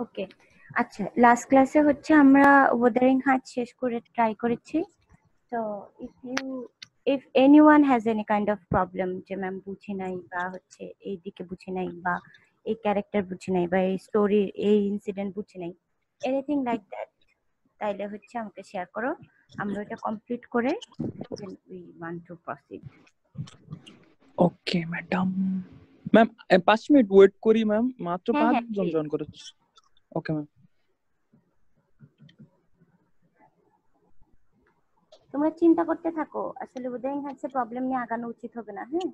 ওকে, আচ্ছা লাস্ট ক্লাসে হচ্ছে আমরা ওদারিং হার্ট শেষ করে ট্রাই করেছি। তো if anyone has any kind of problem, যে ম্যাম বুঝি নাই বা হচ্ছে এই দিকে বুঝি নাই বা এই ক্যারেক্টার বুঝি নাই বা এই স্টোরির এই ইনসিডেন্ট বুঝি নাই, এনিথিং লাইক দ্যাট, তাইলে হচ্ছে আমাকে শেয়ার করো। আমরা ওটা কমপ্লিট করে then we want to proceed. Okay madam. Ma'am 5 minute wait করি ম্যাম, মাত্র হ্যাঁ, 5 হ্যাঁ, জন please. জয়েন করেছে। Okay ma'am. তোমরা চিন্তা করতে থাকো, আসলে ওদারিং হার্টসে প্রবলেম নিয়ে আগানো উচিত হবে না, হ্যাঁ?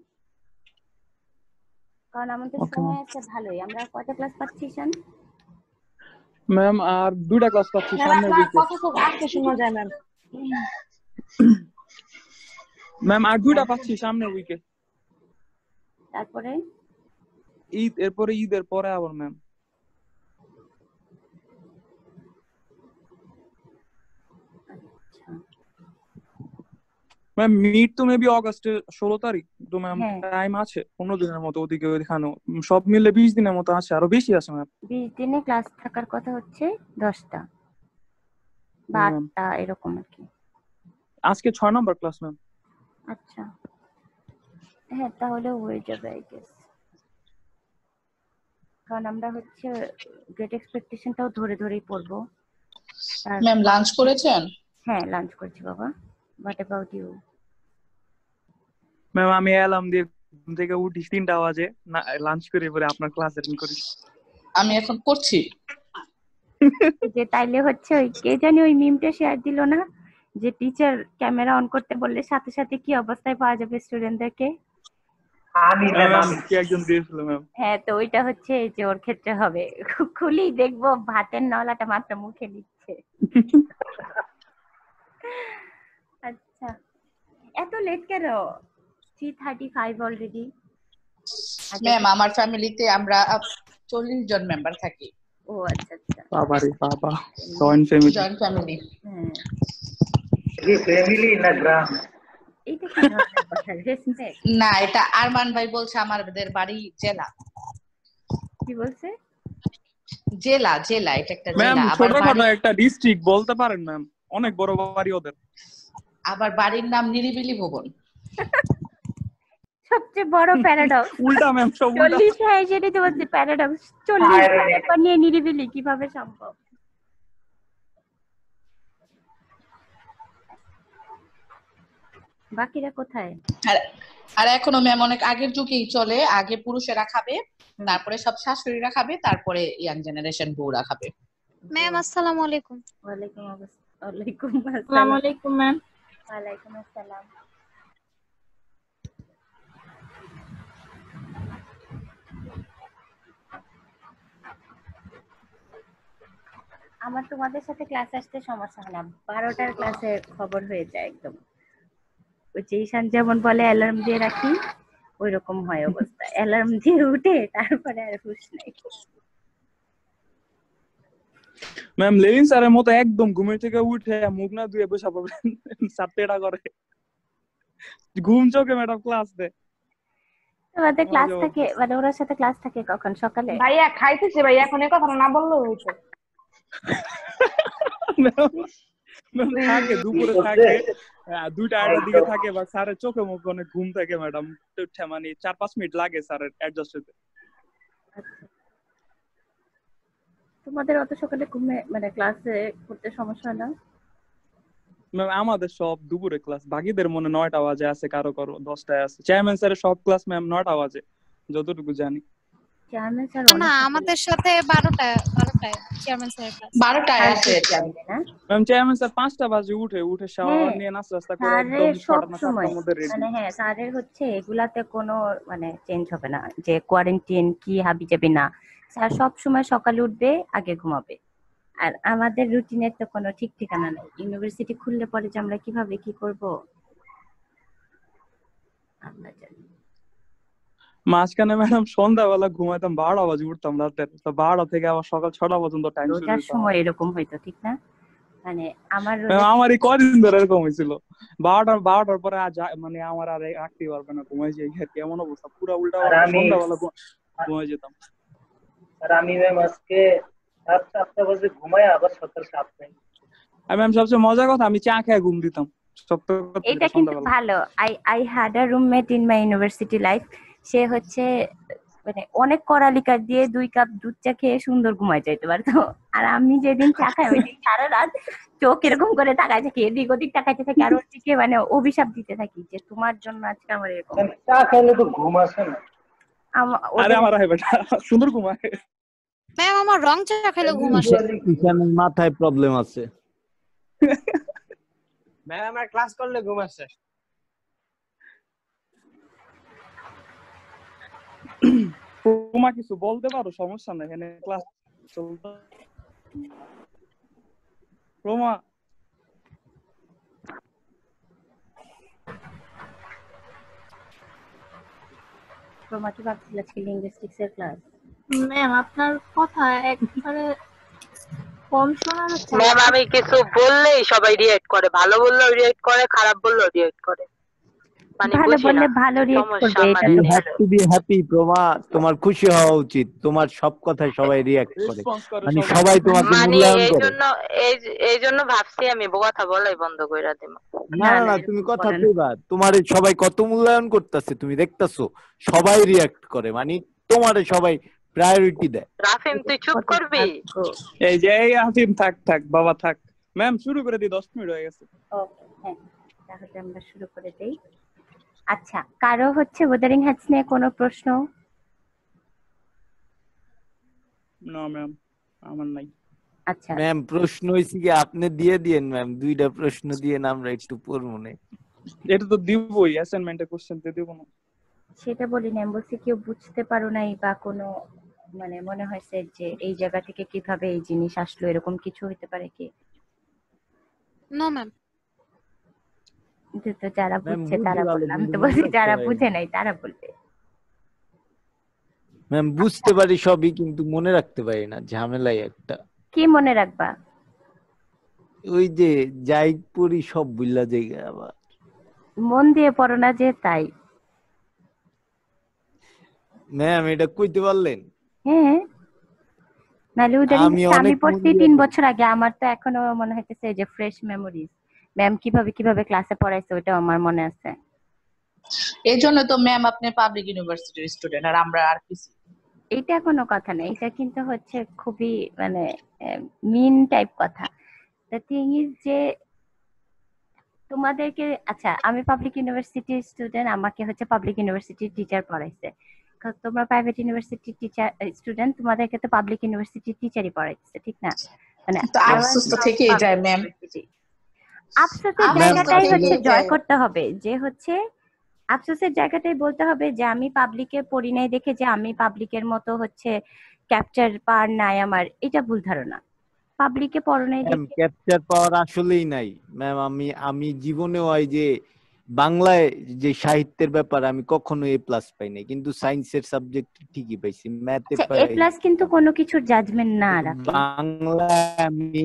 কারণ আমাদের ওকে সময় ম্যাম। আছে ভালোই। আমরা কয়টা ক্লাস পাচ্ছি ঈশান? ম্যাম আর 2টা ক্লাস পাচ্ছি ম্যাম সামনের আপনার উইকে। কথা খুব আস্তে শোনা যায় ম্যাম। ম্যাম আর 2টা পাচ্ছি সামনের উইকে। তারপরে ঈদ, এরপরে ঈদের পরে আবার ম্যাম। আচ্ছা, ম্যাম মিড তো মেবি অগাস্টের 16 তারিখ, তো ম্যাম হ্যাঁ। টাইম আছে 15 দিনের মতো ওদিকে ওইখানেও, সব মিলে 20 দিনের মতো আছে, আরো বেশি আছে ম্যাম। 20 দিনে ক্লাস থাকার কথা হচ্ছে 10টা বা ম্যাম 8টা এরকম আর কি। আজকে 6 নম্বর ক্লাস ম্যাম। আচ্ছা, হ্যাঁ তাহলে হয়ে যাবে আই গেস। কারণ আমরা হচ্ছে গ্রেট এক্সপেকটেশনটাও ধরে ধরেই পড়বো। ম্যাম লাঞ্চ করেছেন? হ্যাঁ লাঞ্চ করছি বাবা। What about you? ম্যাম আমি অ্যালার্ম দিয়ে ঘুম থেকে উঠি 3টা বাজে, না লাঞ্চ করে পরে আপনার ক্লাস অ্যাটেন্ড করি। আমি এখন করছি। যে তাইলে হচ্ছে ওই কে জানি ওই মিমটা শেয়ার দিল না, যে টিচার ক্যামেরা অন করতে বললে সাথে সাথে কি অবস্থায় পাওয়া যাবে স্টুডেন্টদেরকে? ম্যাম কি একজন দিয়েছিল ম্যাম। হ্যাঁ, তো ওইটা হচ্ছে এই যে ওর ক্ষেত্রে হবে। খুলি দেখবো ভাতের নলাটা মাত্র মুখে দিচ্ছে। আচ্ছা, এত লেট কেন? 3:35 অলরেডি। ম্যাম আমার ফ্যামিলিতে আমরা 40 জন মেম্বার থাকি। ও আচ্ছা আচ্ছা, বাবা রে বাবা, জয়েন্ট ফ্যামিলি। Joint family. হ্যাঁ ये फैमिली ना ग्राम। এইটা কি ধরনের কথা? রেসপেক্ট। না, এটা আরমান ভাই বলছে আমাদের বাড়ি জেলা। কি বলছে? জেলা জেলা, এটা একটা ম্যাম জেলা। আবার ছোটখাটো বাড়ি, একটা ডিস্ট্রিক্ট বলতে পারেন ম্যাম, অনেক বড় বাড়ি ওদের। আবার বাড়ির নাম নিরিবিলি ভবন। সবচেয়ে বড় প্যারাডক্স। উল্টা ম্যাম, সব উল্টা। 40, হ্যাঁ সেটাই তো বলছি, প্যারাডক্স। 40 ব্যাপার নিয়ে নিরিবিলি কিভাবে সম্ভব? বাকিরা কোথায়? আর এখনো ম্যাম অনেক আগের যুগেই চলে, আগে পুরুষেরা খাবে, তারপরে সব শাশুড়িরা খাবে, তারপরে ইয়াং জেনারেশন বউরা খাবে। ম্যাম আসসালামু আলাইকুম। ওয়ালাইকুম ওয়ালাইকুম আসসালামু আসসালাম। আলাইকুম ম্যাম। ওয়ালাইকুম আসসালাম। আমার তোমাদের সাথে ক্লাস আসতে সমস্যা হয় না, 12টার ক্লাসে খবর হয়ে যায় একদম। ওই যে ঈশান যেমন বলে অ্যালার্ম দিয়ে রাখি, ওই রকম হয় অবস্থা। অ্যালার্ম দিয়ে উঠে তারপরে আর হুঁশ নেই। ম্যাম লেনিন স্যারের মতো একদম ঘুমের থেকে উঠে মুখ না ধুয়ে বসে পড়বেন, স্যার টেড়া করে ঘুম চোখে ম্যাডাম ক্লাস দেয়। তোমাদের ক্লাস থাকে মানে ওর সাথে ক্লাস থাকে কখন? সকালে? ভাইয়া খাইতেছে ভাইয়া, এখন এই কথা না বললেও হইতো। ম্যাম থাকে দুপুরে থাকে, 2টা-2:30 দিকে থাকে, বা স্যারের চোখে মুখে অনেক ঘুম থাকে ম্যাডাম, মানে 4-5 মিনিট লাগে স্যারের অ্যাডজাস্ট হতে। তোমাদের অত সকালে ঘুমে মানে ক্লাসে করতে সমস্যা হয় না? ম্যাম আমাদের সব দুপুরে ক্লাস, বাকিদের মনে 9টা বাজে আছে, কারো কারো 10টায় আছে। চেয়ারম্যান স্যারের সব ক্লাস ম্যাম 9টা বাজে যতটুকু জানি। চেয়ারম্যান স্যার না আমাদের সাথে 12টায় চেয়ারম্যান স্যারের ক্লাস। 12টায় আসে না ম্যাম চেয়ারম্যান স্যার 5টা বাজে উঠে শাওয়ার নিয়ে নাস্তা করে একদম 6টা না 7টার মধ্যে রেডি। মানে হ্যাঁ স্যারের হচ্ছে এগুলাতে কোনো মানে চেঞ্জ হবে না, যে কোয়ারেন্টাইন কি হাবি যাবে না। স্যার সব সময় সকালে উঠবে, আগে ঘুমাবে। আর আমাদের রুটিনের তো কোনো ঠিক ঠিকানা নেই। ইউনিভার্সিটি খুললে পরে যে আমরা কিভাবে কি করব আমরা জানি। মাঝখানে ম্যাডাম সন্ধ্যাবেলা ঘুমাইতাম, 12টা বাজে উঠতাম রাতের, তো 12টা থেকে আবার সকাল 6টা পর্যন্ত টাইম শুরু রোজার হতো। সময় এরকম হইতো ঠিক না? মানে আমারই কদিন ধরে এরকম হয়েছিল, 12টার পরে মানে আমার আর রাখতে পারবে না, ঘুমাই যাই। কেমন অবস্থা, পুরো উল্টা। সন্ধ্যাবেলা ঘুমাই যেতাম। আর আমি ম্যাম আজকে 7টা বাজে ঘুমায় আবার সকাল 7টায়। ম্যাম সবচেয়ে মজার কথা আমি চা খেয়ে ঘুম দিতাম সত্য কথা এটা কিন্তু ভালো। I had a roommate in my university life. সে হচ্ছে মানে অনেক কড়ালিকা দিয়ে 2 কাপ দুধ চা খেয়ে সুন্দর ঘুমায় যাইতে পারতো। আর আমি যেদিন চা খাই ওই দিন সারা রাত চোখ এরকম করে তাকাইতে থাকি, এদিক ওদিক তাকাইতে থাকি, আর ওর দিকে মানে অভিশাপ দিতে থাকি যে তোমার জন্য আজকে আমার এরকম। চা খেলে তো ঘুম আসে না। আরে আমার বেটা সুন্দর ঘুমায়। ম্যাম আমার রং চা খেলে ঘুম আসে। ঈশানের মাথায় প্রবলেম আছে। ম্যাম আমার ক্লাস করলে ঘুম আসে। তোমার কিছু বলতে পারো, সমস্যা নাই, এখানে ক্লাস চলতে। রোমা রোমা কি ভাবছিল আজকে লিঙ্গুইস্টিক্সের ক্লাস? ম্যাম আপনার কথা একবারে কম শোনা যাচ্ছে। ম্যাম আমি কিছু বললেই সবাই রিঅ্যাক্ট করে, ভালো বললেও রিঅ্যাক্ট করে, খারাপ বললেও রিঅ্যাক্ট করে। মানে ভালো বুঝি বললে না ভালো রিঅ্যাক্ট সমস্যা করবে, এটা মানে। ইউ তো have to be happy Proma, তোমার খুশি হওয়া উচিত। তোমার সব কথায় সবাই রিঅ্যাক্ট করে, রেসপন্স করে মানে সবাই। সবাই তোমাকে মানে মূল্যায়ন করে। এই জন্য ভাবছি আমি কথা বলাই বন্ধ কইরা দেব। না না, তুমি কথা কইবা। তোমারে সবাই কত মূল্যায়ন করতেছে তুমি দেখতাছো, সবাই রিঅ্যাক্ট করে, মানে তোমারে সবাই প্রায়োরিটি দেয়। রাফিম তুই চুপ করবি? এই যে এই আফিম থাক থাক বাবা থাক। ম্যাম শুরু করে দিই, 10 মিনিট হয়ে গেছে। ওকে, হ্যাঁ তাহলে আমরা শুরু করে দেই। আচ্ছা, কারো হচ্ছে ওদারিং হ্যাটস নিয়ে কোনো প্রশ্ন? না ম্যাম আমার নাই। আচ্ছা ম্যাম প্রশ্ন হইছে কি আপনি দিয়ে দিয়েন ম্যাম, 2টা প্রশ্ন দিয়েন আমরা একটু পড়ব না। এটা তো দিবই, অ্যাসাইনমেন্টে কোশ্চেন তে দিব না। সেটা বলি না, বলছি কেউ বুঝতে পারো নাই বা কোনো মানে মনে হয়েছে যে এই জায়গা থেকে কিভাবে এই জিনিস আসলো, এরকম কিছু হতে পারে কি? No ma'am. তো যারা ম্যাম বুঝছে বুঝতে তারা পারলে বললাম, তো মনে বলছি রাখতে যারা পারি বুঝে না। নাই তারা বলবে। ম্যাম বুঝতে পারি সবই, কিন্তু মনে রাখতে পারি না, ঝামেলাই একটা। কি মনে রাখবা? ওই যে যাই পড়ি সব ভুলা যাই আবার। মন দিয়ে পড়ো না যে তাই। ম্যাম এটা কইতে পারলেন? হ্যাঁ, নাহলে ওদারিং আমি হ্যাটস আমি অনেক মন পড়ছি দিয়ে 3 পড়ি। বছর আগে, আমার তো এখনো মনে হইতেছে যে ফ্রেশ মেমোরিজ। ম্যাম কিভাবে ক্লাসে পড়াইছে ওইটাও আমার মনে আছে। এই জন্য তো ম্যাম আপনি পাবলিক ইউনিভার্সিটির স্টুডেন্ট আর আমরা আর কিছু। এইটা কোনো কথা না, এটা কিন্তু হচ্ছে খুবই মানে মিন টাইপ কথা। দ্য থিং ইজ যে তোমাদেরকে, আচ্ছা আমি পাবলিক ইউনিভার্সিটির স্টুডেন্ট, আমাকে হচ্ছে পাবলিক ইউনিভার্সিটির টিচার পড়াইছে। তোমরা প্রাইভেট ইউনিভার্সিটির টিচার স্টুডেন্ট, তোমাদেরকে তো পাবলিক ইউনিভার্সিটির টিচারই পড়াইছে, ঠিক না? মানে তো আফসোস তো থেকেই যায় ম্যাম। আফসোসের জায়গাটাই হচ্ছে জয় করতে হবে, যে হচ্ছে আফসোসের জায়গাটাই বলতে হবে যে আমি পাবলিকে পড়ি নাই দেখে যে আমি পাবলিকের মতো হচ্ছে ক্যাপচার পাওয়ার নাই আমার, এটা ভুল ধারণা। পাবলিকে পড়ো নাই ম্যাম দেখে ক্যাপচার পাওয়ার আসলেই নাই ম্যাম। আমি জীবনে হয় যে বাংলায় যে সাহিত্যের ব্যাপার আমি কখনো A+ পাই নাই, কিন্তু সায়েন্সের সাবজেক্ট ঠিকই পাইছি, ম্যাথে আচ্ছা পাই। A+ কিন্তু কোনো কিছুর জাজমেন্ট না রাখি। বাংলায় আমি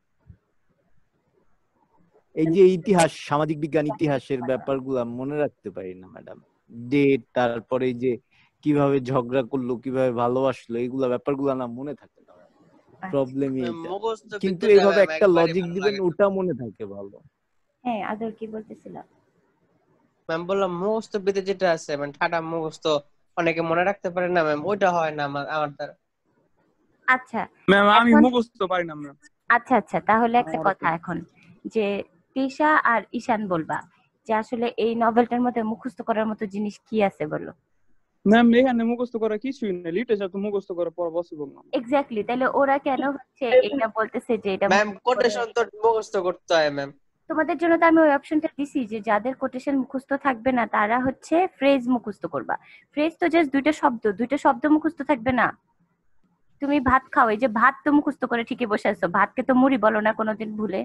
এই যে ইতিহাস, সামাজিক বিজ্ঞান ইতিহাসের ব্যাপারগুলো মনে রাখতে পারি না ম্যাডাম। ডেট, তারপরে যে কিভাবে ঝগড়া করলো, কিভাবে ভালোবাসলো, এগুলা ব্যাপারগুলো না মনে থাকে না। প্রবলেমই এটা। কিন্তু এইভাবে একটা লজিক দিবেন ওটা মনে থাকে ভালো। হ্যাঁ আদর কি বলতেছিল? ম্যাম বললাম মুখস্থ বিদ্যা যেটা আছে মানে ঠাডা মুখস্থ অনেকে মনে রাখতে পারে না ম্যাম, ওইটা হয় না আমার দ্বারা। আচ্ছা ম্যাম আমি মুখস্থ পারি না ম্যাম। আচ্ছা তাহলে একটা কথা এখন, যে তিশা আর ঈশান বলবা যে আসলে এই নভেলটার মধ্যে মুখস্থ করার মতো জিনিস কি আছে বলো। ম্যাম এখানে মুখস্থ করা কিছুই নেই, লিটারেচার তো মুখস্থ করা পসিবল না। এক্স্যাক্টলি, তাহলে ওরা কেন হচ্ছে এটা বলতেছে যে এটা ম্যাম কোটেশন তো মুখস্থ করতে হয় ম্যাম। তোমাদের জন্য তো আমি ওই অপশনটা দিছি যে যাদের কোটেশন মুখস্থ থাকবে না তারা হচ্ছে ফ্রেজ মুখস্থ করবা। ফ্রেজ তো জাস্ট দুইটা শব্দ মুখস্থ থাকবে না। তুমি ভাত খাও, এই যে ভাত তো মুখস্থ করে ঠিকই বসে আছো, ভাতকে তো মুড়ি বলো না কোনোদিন ভুলে।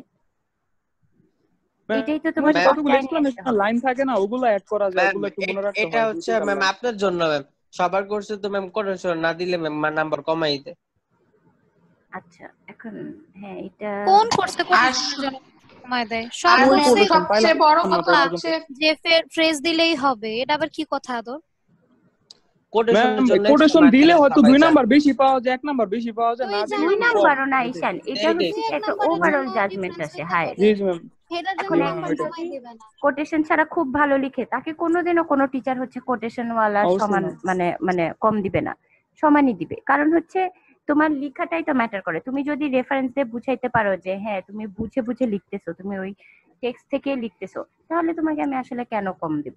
এটাই তো তোমার লাইন থাকে না, ওগুলো অ্যাড করা যায়, ওগুলো একটু মনে রাখতে হয়। এটা হচ্ছে ম্যাম আপনার জন্য ম্যাম, সবার কোর্সে তো ম্যাম কোটেশন না দিলে ম্যাম নাম্বার কমাই দেয়। আচ্ছা এখন হ্যাঁ এটা কোন কোর্সে কোটেশন কমায় দেয়? সব কোর্সে সবচেয়ে বড় কথা আছে যে ফ্রেজ দিলেই হবে, এটা আবার কি কথা আদর? কোটেশনের জন্য কোটেশন দিলে হয়তো 2 নাম্বার বেশি পাওয়া যায় 1 নাম্বার বেশি পাওয়া যায় না দিলে 2 নাম্বারও না ঈশান, এটা হচ্ছে একটা ওভারঅল জাজমেন্ট আসে। হাই জি জি ম্যাম এখন কোটেশন ছাড়া খুব ভালো লিখে তাকে কোনোদিনও কোনো টিচার হচ্ছে কোটেশন ওয়ালা সমান মানে কম দিবে না, সমানই দিবে। কারণ হচ্ছে তোমার লেখাটাই তো ম্যাটার করে। তুমি যদি রেফারেন্স দিয়ে বুঝাইতে পারো যে হ্যাঁ তুমি বুঝে বুঝে লিখতেছো, তুমি ওই টেক্সট থেকে লিখতেছো, তাহলে তোমাকে আমি আসলে কেন কম দিব?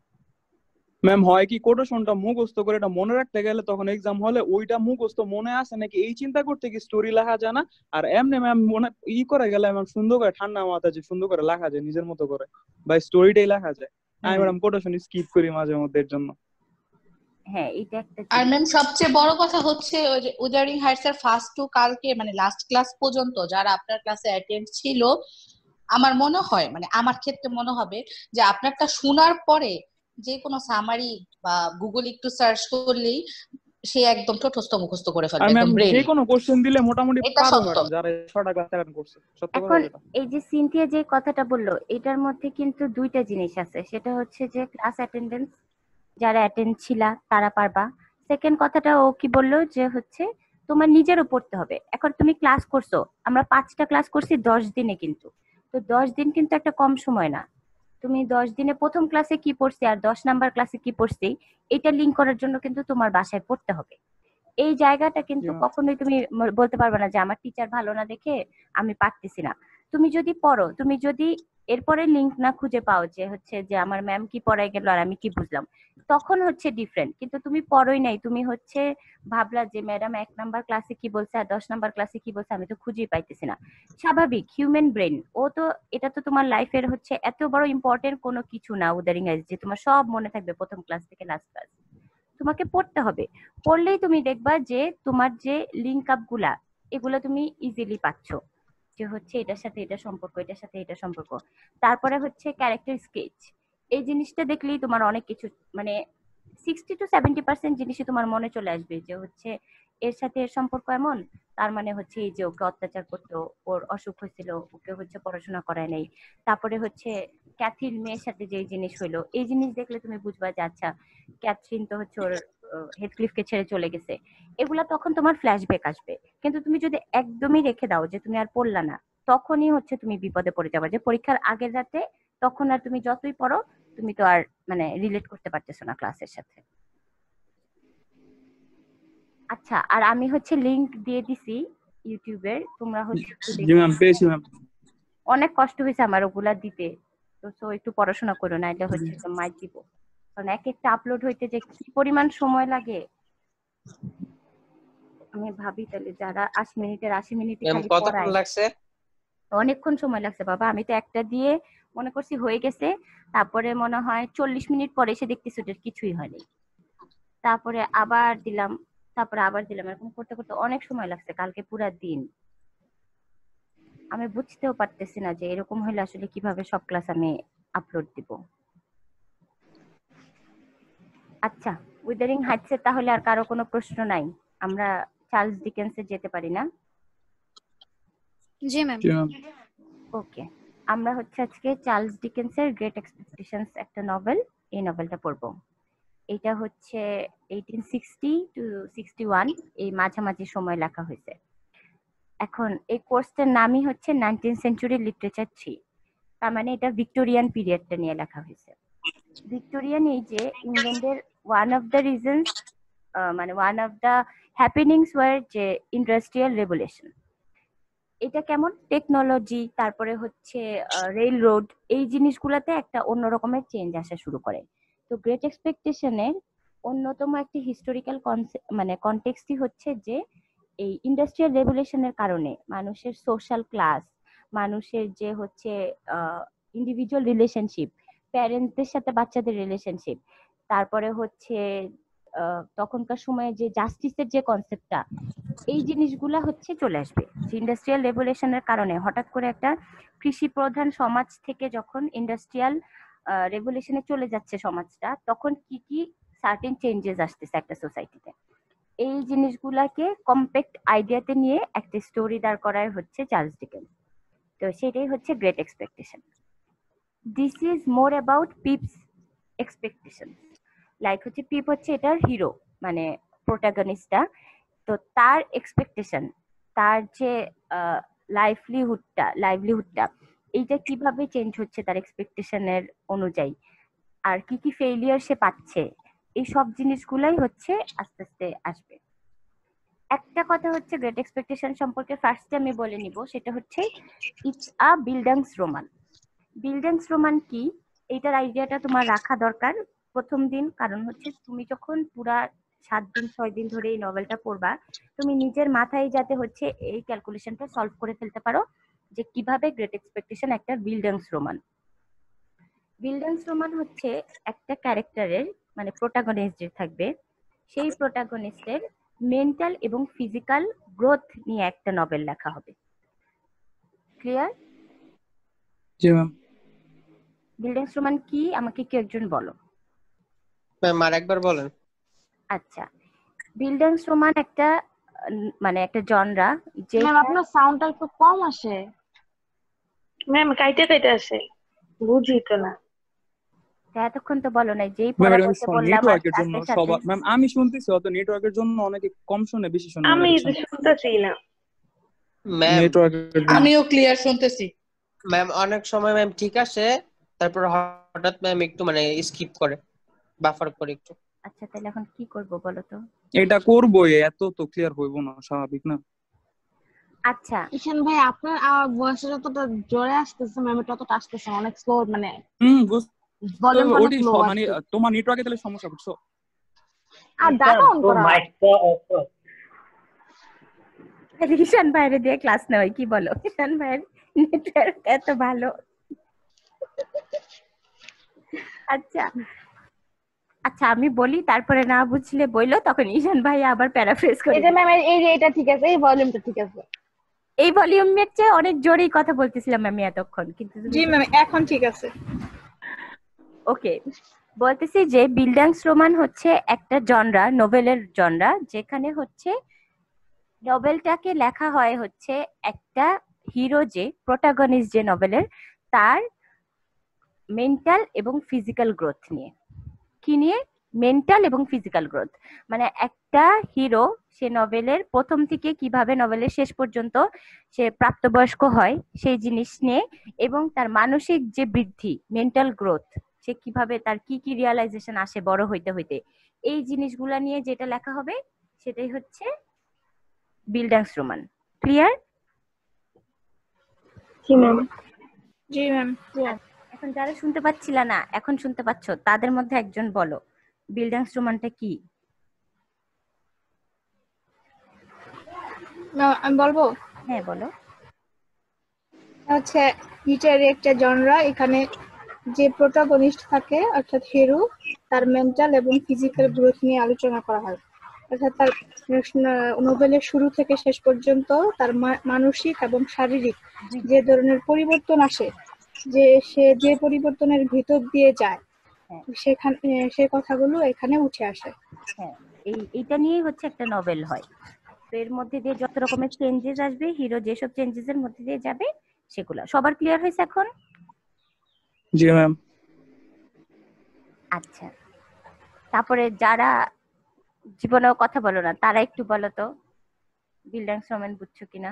ম্যাম হয় কি কোটেশনটা মুখস্থ করে এটা মনে রাখতে গেলে তখন এক্সাম হলে ওইটা মুখস্থ মনে আসে নাকি এই চিন্তা করতে কি স্টোরি লেখা যায় না। আর এমনি ম্যাম মনে করে গেলে ম্যাম সুন্দর করে ঠান্ডা মাথা যে সুন্দর করে লেখা যায় নিজের মতো করে বা স্টোরিটাই লেখা যায়। আমি ম্যাডাম কোটেশন স্কিপ করি মাঝে মধ্যে এর জন্য। হ্যাঁ এটা একটা। আর ম্যাম সবচেয়ে বড় কথা হচ্ছে ওই যে উদারিং হাইটস এর ফার্স্ট টু কালকে মানে লাস্ট ক্লাস পর্যন্ত যারা আপনার ক্লাসে অ্যাটেন্ড ছিল, আমার মনে হয় মানে আমার ক্ষেত্রে মনে হবে যে আপনারটা শোনার পরে যে কোনো সামারি বা গুগল একটু সার্চ করলেই সে একদম ঠোঁটস্থ মুখস্থ করে ফেলবে একদম ব্রেন। যে কোনো কোশ্চেন দিলে মোটামুটি এটা পারো সত্য। ম্যাডাম যারা 6টা ক্লাস অ্যাটেন্ড করছে। সত্য কথা এখন এটা। এই যে সিনথিয়া যে কথাটা বললো এটার মধ্যে কিন্তু দুইটা জিনিস আছে, সেটা হচ্ছে যে ক্লাস অ্যাটেন্ডেন্স যারা অ্যাটেন্ড ছিলা তারা পারবা। সেকেন্ড কথাটা ও কি বললো যে হচ্ছে তোমার নিজেরও পড়তে হবে। এখন তুমি ক্লাস করছো, আমরা 5টা ক্লাস করছি 10 দিনে, কিন্তু তো 10 দিন কিন্তু একটা কম সময় না। তুমি 10 দিনে প্রথম ক্লাসে কি পড়ছি আর 10 নাম্বার ক্লাসে কি পড়ছি এটা লিঙ্ক করার জন্য কিন্তু তোমার বাসায় পড়তে হবে। এই জায়গাটা কিন্তু কখনোই তুমি বলতে পারবে না যে আমার টিচার ভালো না দেখে আমি পারতেছি না। তুমি যদি পড়ো, তুমি যদি এরপরে লিঙ্ক না খুঁজে পাও যে হচ্ছে যে আমার ম্যাম কি পড়াই গেল আর আমি কি বুঝলাম, তখন হচ্ছে ডিফারেন্ট। কিন্তু তুমি পড়োই নাই, তুমি হচ্ছে ভাবলা যে ম্যাডাম 1 নাম্বার ক্লাসে কি বলছে আর 10 নাম্বার ক্লাসে কি বলছে আমি তো খুঁজেই পাইতেছি না। স্বাভাবিক, হিউম্যান ব্রেন, ও তো এটা তো তোমার লাইফের হচ্ছে এত বড় ইম্পর্টেন্ট কোনো কিছু না উদারিং যে তোমার সব মনে থাকবে প্রথম ক্লাস থেকে লাস্ট ক্লাস। তোমাকে পড়তে হবে, পড়লেই তুমি দেখবা যে তোমার যে লিঙ্ক আপ গুলা এগুলা তুমি ইজিলি পাচ্ছ, যে হচ্ছে এটার সাথে এটা সম্পর্ক, এটার সাথে এটা সম্পর্ক। তারপরে হচ্ছে ক্যারেক্টার স্কেচ, এই জিনিসটা দেখলেই তোমার অনেক কিছু মানে 60 to 70% জিনিসই তোমার মনে চলে আসবে যে হচ্ছে এর সাথে এর সম্পর্ক এমন, তার মানে হচ্ছে এই যে ওকে অত্যাচার করতো, ওর অসুখ হয়েছিল, ওকে হচ্ছে পড়াশোনা করায় নাই। তারপরে হচ্ছে ক্যাথরিন মেয়ের সাথে যে জিনিস হইলো, এই জিনিস দেখলে তুমি বুঝবা যে আচ্ছা ক্যাথরিন তো হচ্ছে ওর হেডক্লিফকে ছেড়ে চলে গেছে। এগুলা তখন তোমার ফ্ল্যাশব্যাক আসবে। কিন্তু তুমি যদি একদমই রেখে দাও যে তুমি আর পড়লা না, তখনই হচ্ছে তুমি বিপদে পড়ে যাবে। যে পরীক্ষার আগের রাতে তখন আর তুমি যতই পড়ো তুমি তো আর মানে রিলেট করতে পারতেছো না ক্লাসের সাথে। আচ্ছা, আর আমি হচ্ছে লিংক দিয়ে দিছি ইউটিউবের, তোমরা হচ্ছে জি ম্যাম পেয়েছি ম্যাম। অনেক কষ্ট হয়েছে আমার ওগুলা দিতে, তো একটু পড়াশোনা করো না, এটা হচ্ছে মাইক দিব। কারণ এক একটা আপলোড হইতে যে কি পরিমাণ সময় লাগে আমি ভাবি। তাহলে যারা 80 মিনিটে খালি কতক্ষণ লাগছে? অনেকক্ষণ সময় লাগছে বাবা। আমি তো একটা দিয়ে মনে করছি হয়ে গেছে, তারপরে মনে হয় 40 মিনিট পরে এসে দেখতেছি ওটার কিছুই হয়নি, তারপরে আবার দিলাম, এরকম করতে করতে অনেক সময় লাগছে কালকে পুরা দিন। আমি বুঝতেও পারতেছি না যে এরকম হলে আসলে কিভাবে সব ক্লাস আমি আপলোড দিব। আচ্ছা, উইদারিং হাইটস এর তাহলে আর কারো কোনো প্রশ্ন নাই? আমরা চার্লস ডিকেন্সে যেতে পারি না? জি ম্যাম। ওকে, আমরা হচ্ছে আজকে চার্লস ডিকেন্সের গ্রেট এক্সপেকটেশনস একটা নভেল, এই নভেলটা পড়বো। এটা হচ্ছে 1860 to 61 এই মাঝামাঝি সময় লেখা হয়েছে। এখন এই কোর্সটার নামই হচ্ছে 19th সেঞ্চুরি লিটারেচার 3, তার মানে এটা ভিক্টোরিয়ান পিরিয়ডটা নিয়ে লেখা হয়েছে। ভিক্টোরিয়ান এই যে ইংল্যান্ডের ওয়ান অফ দ্য রিজনস মানে one of the happenings were যে ইন্ডাস্ট্রিয়াল রেভলিউশন। এটা কেমন টেকনোলজি, তারপরে হচ্ছে রেল রোড, এই জিনিসগুলোতে একটা অন্য রকমের চেঞ্জ আসা শুরু করে। তো গ্রেট এক্সপেকটেশনের অন্যতম একটি হিস্টোরিক্যাল মানে কনটেক্সটই হচ্ছে যে এই ইন্ডাস্ট্রিয়াল রেভলিউশনের কারণে মানুষের সোশ্যাল ক্লাস, মানুষের যে হচ্ছে ইন্ডিভিজুয়াল রিলেশনশিপ, প্যারেন্টসদের সাথে বাচ্চাদের রিলেশনশিপ, তারপরে হচ্ছে তখনকার সময়ে যে জাস্টিসের যে কনসেপ্টটা, এই জিনিসগুলা হচ্ছে চলে আসবে। ইন্ডাস্ট্রিয়াল রেভলিউশনের কারণে হঠাৎ করে একটা কৃষি প্রধান সমাজ থেকে যখন ইন্ডাস্ট্রিয়াল রেভলিউশনে চলে যাচ্ছে সমাজটা, তখন কি কি সার্টেন চেঞ্জেস আসতেছে একটা সোসাইটিতে, এই জিনিসগুলাকে কম্প্যাক্ট আইডিয়াতে নিয়ে একটা স্টোরি দাঁড় করায় হচ্ছে চার্লস ডিকেন্স। তো সেটাই হচ্ছে great expectation. This is more about Pip's expectation. Like হচ্ছে পিপ হচ্ছে এটার হিরো, মানে প্রোটাগনিস্টটা। তো তার এক্সপেকটেশন, তার যে লাইভলিহুডটা এইটা কিভাবে চেঞ্জ হচ্ছে তার এক্সপেকটেশনের অনুযায়ী, আর কি কি ফেইলিয়ার সে পাচ্ছে, এই সব জিনিসগুলাই হচ্ছে আস্তে আস্তে আসবে। একটা কথা হচ্ছে গ্রেট এক্সপেকটেশন সম্পর্কে ফার্স্টে আমি বলে নিব, সেটা হচ্ছে ইটস আ বিল্ডাংসরোমান। বিল্ডাংসরোমান কি, এইটার আইডিয়াটা তোমার রাখা দরকার প্রথম দিন, কারণ হচ্ছে তুমি যখন পুরা 7 দিন 6 দিন ধরে এই নভেলটা পড়বা, তুমি নিজের মাথায় যাতে হচ্ছে এই ক্যালকুলেশনটা সলভ করে ফেলতে পারো যে কিভাবে গ্রেট এক্সপেকটেশন একটা বিল্ডাংসরোমান। বিল্ডাংসরোমান হচ্ছে একটা ক্যারেক্টারের, মানে প্রোটাগনিস্ট যে থাকবে সেই প্রোটাগনিস্টের মেন্টাল এবং ফিজিক্যাল গ্রোথ নিয়ে একটা নভেল লেখা হবে। ক্লিয়ার? জি ম্যাম। বিল্ডাংসরোমান কি আমাকে কেউ একজন বলো। ম্যাম আরেকবার বলেন। আচ্ছা, বিল্ডাংসরোমান একটা মানে একটা জনরা যে ম্যাম আপনার সাউন্ডটা একটু কম আসে। ম্যাম কাইতে আসে, বুঝি তো না। এতক্ষণ তো বলো নাই, যেই ম্যাম পড়া এটা বলতে বললাম নেটওয়ার্কের জন্য সাথে সাথে। সবার ম্যাম আমি শুনতেছি, অত নেটওয়ার্কের জন্য অনেকে কম শুনে বেশি শুনে। আমি শুনতেছি না ম্যাম। নেটওয়ার্কের জন্য আমিও ক্লিয়ার শুনতেছি ম্যাম। অনেক সময় ম্যাম ঠিক আসে, তারপর হঠাৎ ম্যাম একটু মানে স্কিপ করে, বাফার করে একটু। আচ্ছা তাহলে এখন কি করব বলো তো? এটা করবোই, এত তো ক্লিয়ার হইব না, স্বাভাবিক না? আচ্ছা ঈশান ভাই আপনার ভয়েসটা যতটা জোরে আসতেছে ম্যাম ততটা আসতেছে অনেক স্লো, মানে ভলিউম অনেক ওটি লো মানে আছে। তোমার নেটওয়ার্কে তাহলে সমস্যা বুঝছো? আর ডাটা অন করা। মাইকটা অফ কর। ঈশান ভাইরে দিয়ে ক্লাস নেওয়াই, কি বলো? ঈশান ভাইয়ের নেটওয়ার্ক এত ভালো। আচ্ছা আচ্ছা আমি বলি, তারপরে না বুঝলে বইলো, তখন ঈশান ভাই আবার প্যারাফ্রেজ করে। এই যে ম্যাম এই যে এটা ঠিক আছে, এই ভলিউমটা ঠিক আছে। এই ভলিউমের চেয়ে অনেক জোরেই কথা বলতেছিলাম আমি এতক্ষণ, কিন্তু জি ম্যাম এখন ঠিক আছে। ওকে, বলতেছি যে বিল্ডাংসরোমান হচ্ছে একটা জনরা, নোভেলের জনরা, যেখানে হচ্ছে নভেলটাকে লেখা হয় হচ্ছে একটা হিরো, যে প্রোটাগনিস্ট যে নভেলের, তার মেন্টাল এবং ফিজিক্যাল গ্রোথ নিয়ে। কি নিয়ে? মেন্টাল এবং ফিজিক্যাল গ্রোথ। মানে একটা হিরো সে নভেলের প্রথম থেকে কিভাবে নভেলের শেষ পর্যন্ত সে প্রাপ্তবয়স্ক হয় সেই জিনিস নিয়ে, এবং তার মানসিক যে বৃদ্ধি, মেন্টাল গ্রোথ, সে কিভাবে তার কি কি রিয়ালাইজেশন আসে বড় হইতে হইতে, এই জিনিসগুলা নিয়ে যেটা লেখা হবে সেটাই হচ্ছে বিল্ডাংসরোমান। ক্লিয়ার? জি ম্যাম। জি ম্যাম। এখন যারা শুনতে পাচ্ছিল না, এখন শুনতে পাচ্ছ, তাদের মধ্যে একজন বলো বিল্ডাংসরোমানটা কি? আমি বলবো। হ্যাঁ বলো। হচ্ছে লিটারি একটা জনরা, এখানে যে প্রোটাগনিস্ট থাকে অর্থাৎ হিরো, তার মেন্টাল এবং ফিজিক্যাল গ্রোথ নিয়ে আলোচনা করা হয়। অর্থাৎ তার নোবেলের শুরু থেকে শেষ পর্যন্ত তার মানসিক এবং শারীরিক যে ধরনের পরিবর্তন আসে, যে সে যে পরিবর্তনের ভিতর দিয়ে যায়, সেখানে সে কথাগুলো এখানে উঠে আসে। হ্যাঁ, এইটা নিয়েই হচ্ছে একটা নভেল হয়। তো এর মধ্যে দিয়ে যত রকমের চেঞ্জেস আসবে, হিরো যেসব চেঞ্জেস এর মধ্যে দিয়ে যাবে সেগুলো সবার ক্লিয়ার হয়েছে এখন? জি ম্যাম। আচ্ছা, তারপরে যারা জীবনেও কথা বলো না, তারা একটু বলো তো বিল্ডাংসরোমান বুঝছো কিনা?